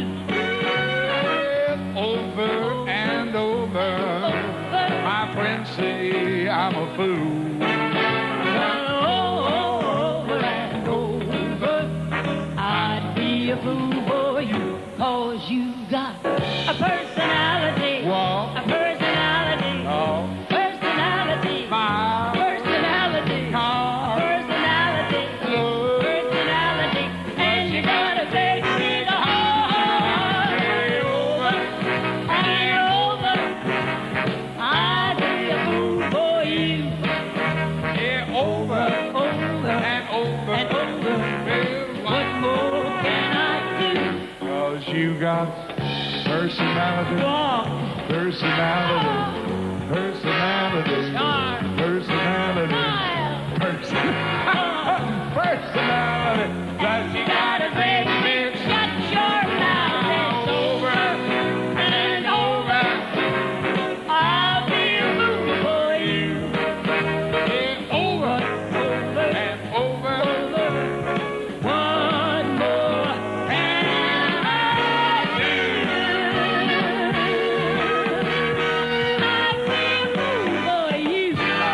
Over and over. My friends say I'm a fool. Over and over. I'd be a fool for you, 'cause you got a personality. Whoa. A personality. Oh. Personality. My personality. Oh. Personality. Lord. Personality. And you gotta take it hard. Over and over. I'd be a fool for you. Yeah, over and over. And over. What more can I do? 'Cause you got personality. Personality. Personality. Personality. Personality. That you gotta make me shut your mouth. It's over and over. I'll be a fool for you. Yeah, over and over. What more can I do? I'll be a fool for you.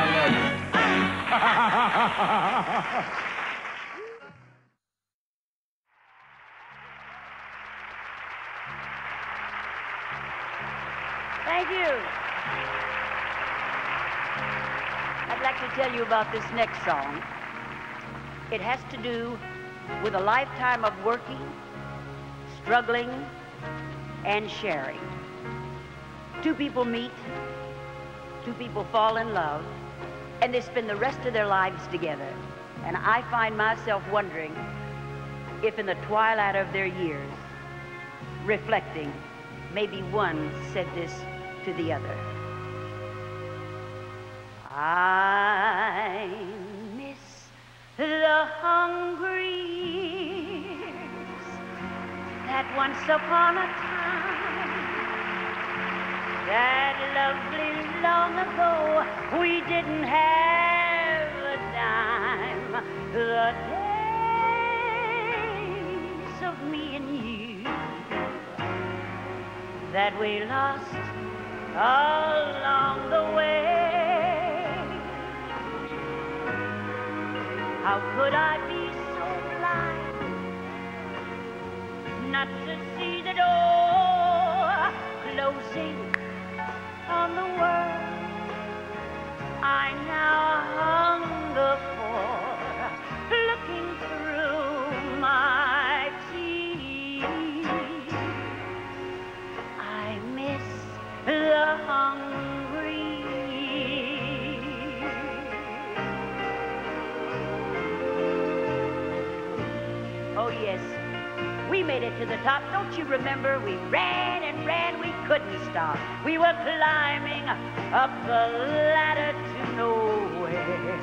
Thank you. I'd like to tell you about this next song. It has to do with a lifetime of working, struggling, and sharing. Two people meet, two people fall in love, and they spend the rest of their lives together. And I find myself wondering if in the twilight of their years, reflecting, maybe one said this to the other. I miss the hungry years that once upon a time, that lovely long ago, we didn't have a dime. The days of me and you that we lost along the way. How could I be so blind not to see the door closing on the world I now hunger for, looking through my tears. I miss the hungry years. Oh yes, we made it to the top. Don't you remember? We ran and ran, we couldn't stop. We were climbing up the ladder to nowhere.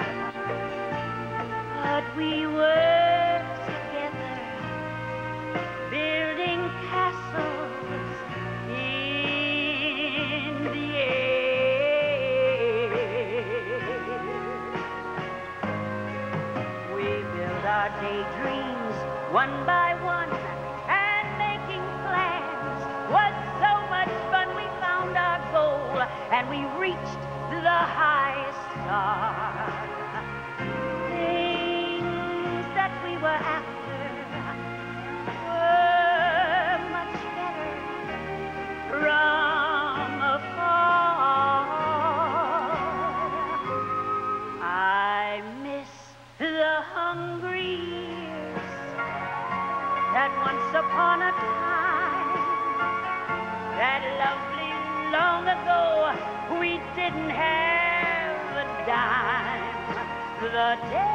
But we were together, building castles in the air. We built our daydreams one by one, and making plans was so much fun. We found our goal, and we reached the highest star. Things that we were after were much better from afar. I miss the hungry years that once upon a time, that lovely long ago, we didn't have a dime. The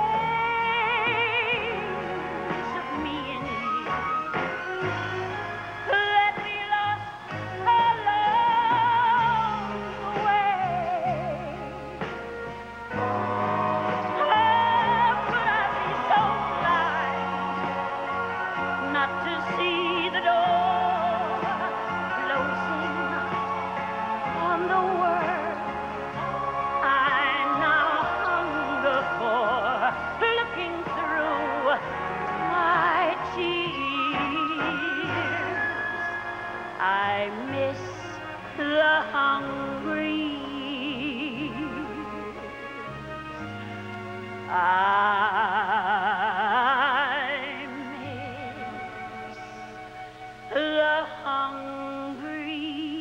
days of me and you that we lost along the way. How could I be so blind not to see the door closing on the world I miss the hungry. I miss the hungry.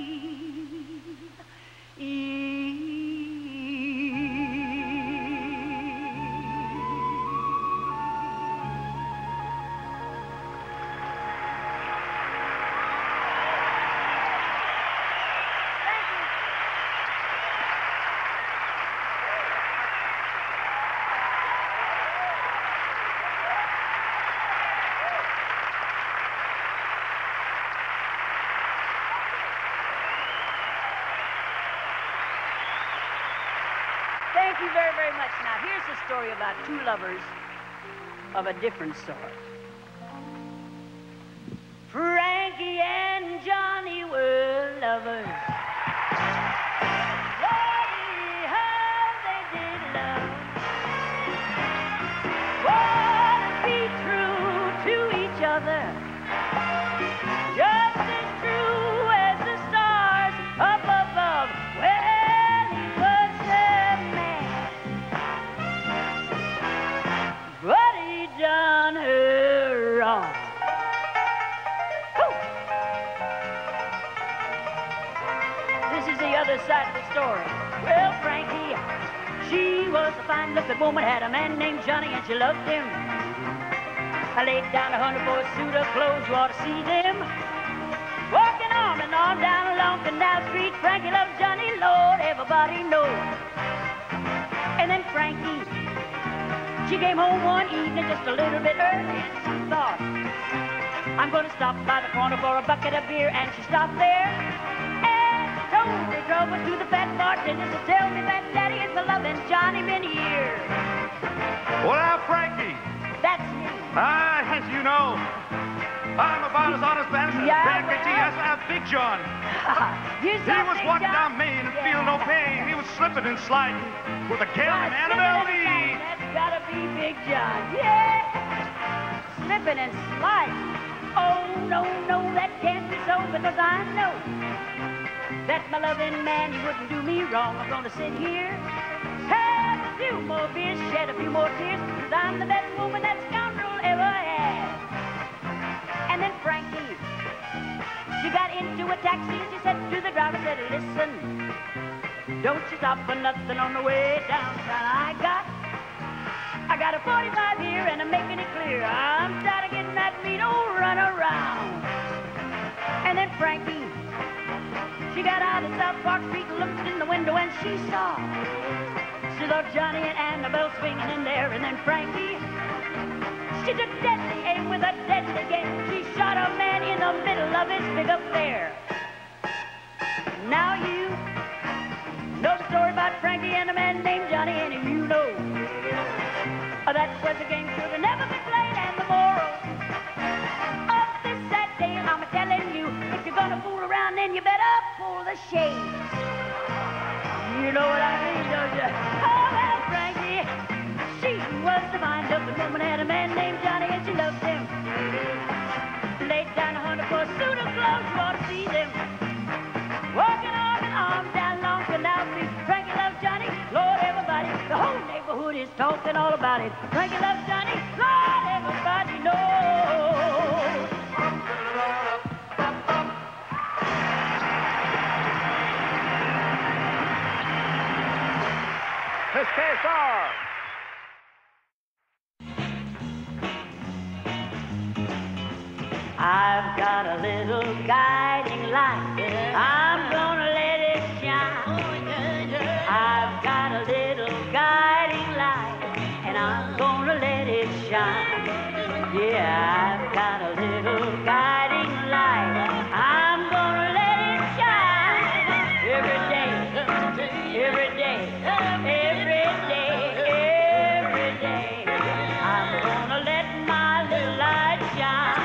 Thank you very, very much. Now, here's a story about two lovers of a different sort. Frankie and Johnny were lovers. Lordy, how they did love. Oh, to be true to each other, just as true as the stars up above. Well, he was a man, but he done her wrong. Whew. This is the other side of the story. Well, Frankie, she was a fine-looking woman, had a man named Johnny, and she loved him. I laid down 100 for a suit of clothes, you ought to see them. Walking arm in arm down along Canal Street, Frankie loved Johnny, Lord, everybody knows. And then Frankie, she came home one evening just a little bit early, and she thought, I'm going to stop by the corner for a bucket of beer, and she stopped there. And she told her troubles to the fat bartender to tell me that Daddy is a loving Johnny been here. Well, now, Frankie. That's me. As you know, I'm about as honest as Big John. He was walking down Main and feeling no pain. He was slipping and sliding with a can of Annabelle Lee. That's gotta be Big John. Yeah. Slipping and sliding. Oh, no, no, that can't be so, because I know that my loving man, he wouldn't do me wrong. I'm gonna sit here, have a few more beers, shed a few more tears, because I'm the best woman that scoundrel ever had. And then Frankie, she got into a taxi and she said to the driver, said, listen, don't you stop for nothing on the way downtown. I got a 45 here and I'm making it clear, I'm tired of getting that meat old run around. And then Frankie, she got out of South Park Street and looked in the window and she saw Johnny and Annabelle swinging in there. And then Frankie, she took deadly aim with a deadly game. She shot a man in the middle of his big affair. Now you know the story about Frankie and a man named Johnny, and you know that was a game should have never been played. And the moral of this sad tale, I'm telling you, if you're gonna fool around, then you better pull the shades. You know what I mean, don't you? Oh, well, Frankie, she was the fine-looking woman, had a man named Johnny, and she loved him. Laid down 100 for a suit of clothes, you ought to see them. Walking arm in arm down Long Canal Street. Frankie loves Johnny, Lord, everybody. The whole neighborhood is talking all about it. Frankie loves Johnny, Lord, everybody knows. Miss Starr. I've got a little guiding light. I'm gonna let it shine. I've got a little guiding light, and I'm gonna let it shine. Yeah, I've got a little guiding light. I'm gonna let it shine every day, every day, every day, every day. I'm gonna let my little light shine.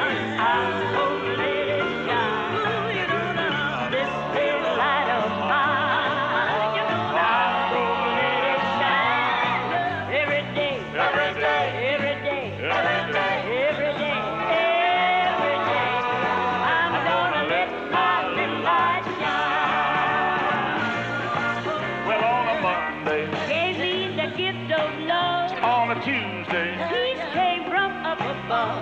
This little light of mine.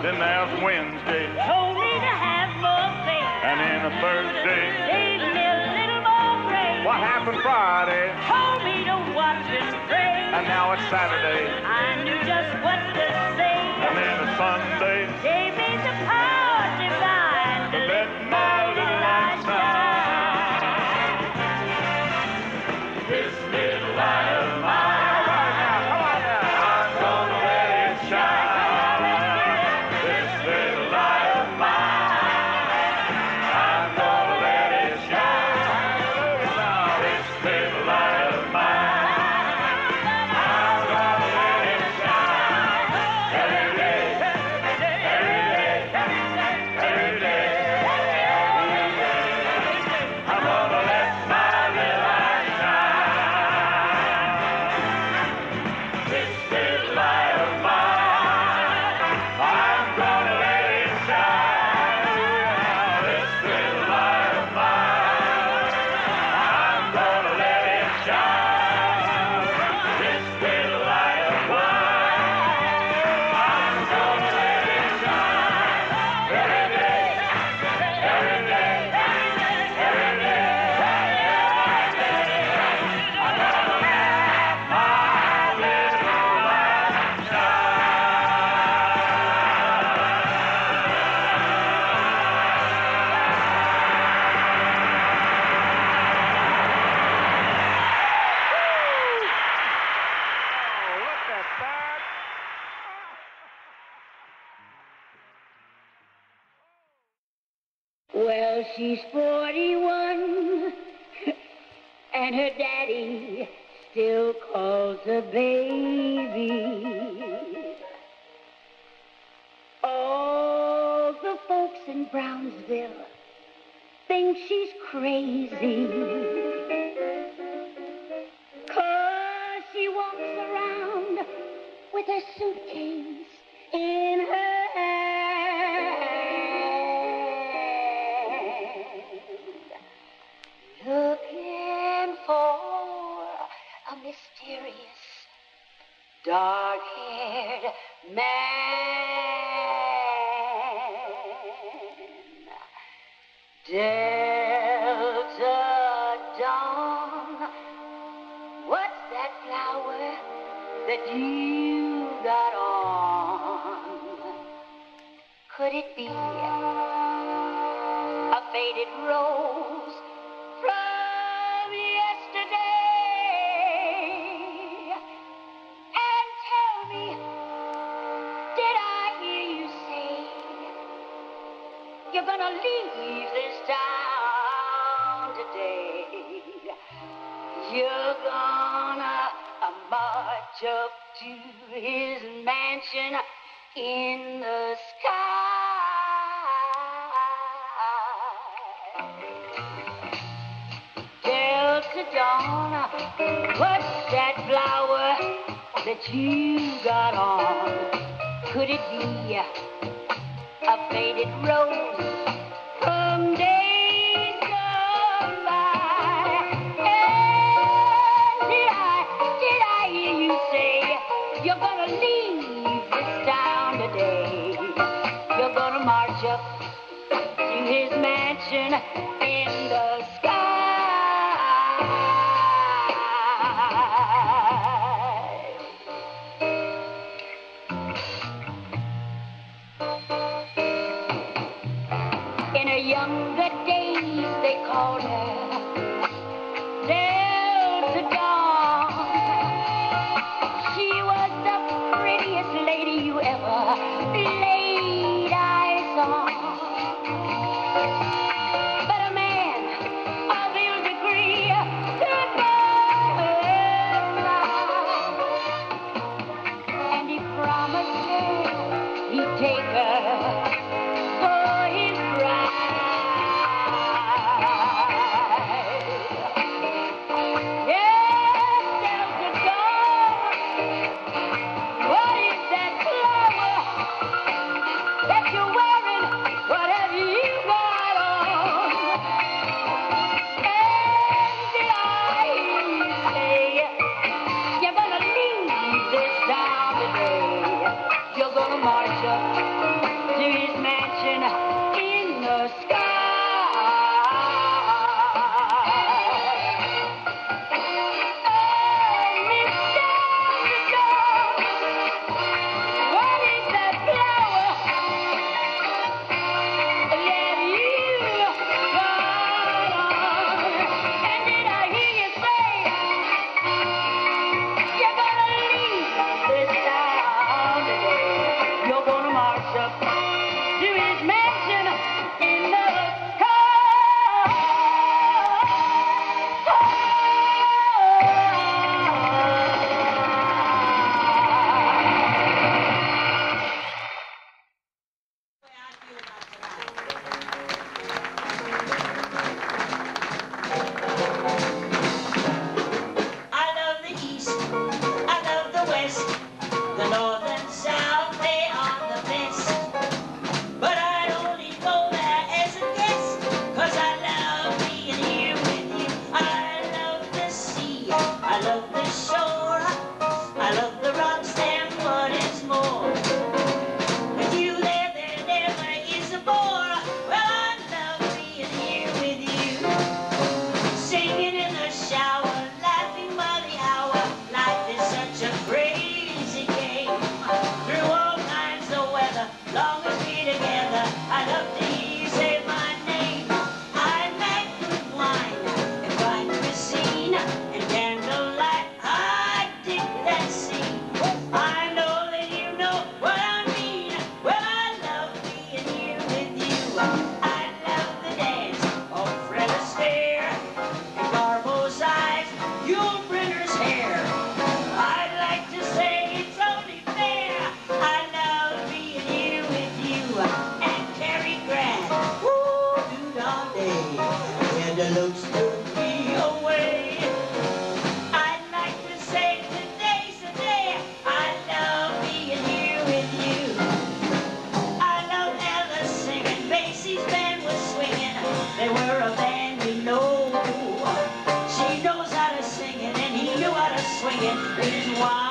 Then there's Wednesday. Told me to have more faith. And then a Thursday. Gave me a little more grace. What happened Friday? Told me to watch and pray. And now it's Saturday. I knew just what to say. And then a Sunday. Gave me the power divine to let my little light shine. This little light of mine. Come on now. I'm gonna let it shine. This little light of mine. I'm gonna let it shine. This little light of mine. I'm gonna let it shine. Every day, every day. I'm gonna let my little light shine. This little light of mine, I'm gonna let it shine. This little light of mine, I'm gonna let it shine. This little light of mine, I'm gonna let it shine. Every day, every day, every day. I'm gonna let my little light shine. Look at that. Well, she's 41, and her daddy still calls her baby. All the folks in Brownsville think she's crazy, 'cause she walks around with her suitcase in her hand, looking for a mysterious dark-haired man. Delta Dawn, what's that flower that you got on? Could it be a faded rose from yesterday? And tell me, did I hear you say you're gonna leave this town today? You're gonna march up to his mansion in the sky. Delta Dawn, what's that flower that you got on? Could it be a faded rose from days gone by? And did I hear you say you're gonna leave this town today? You're gonna march up to his mansion in the sky. yes, is why.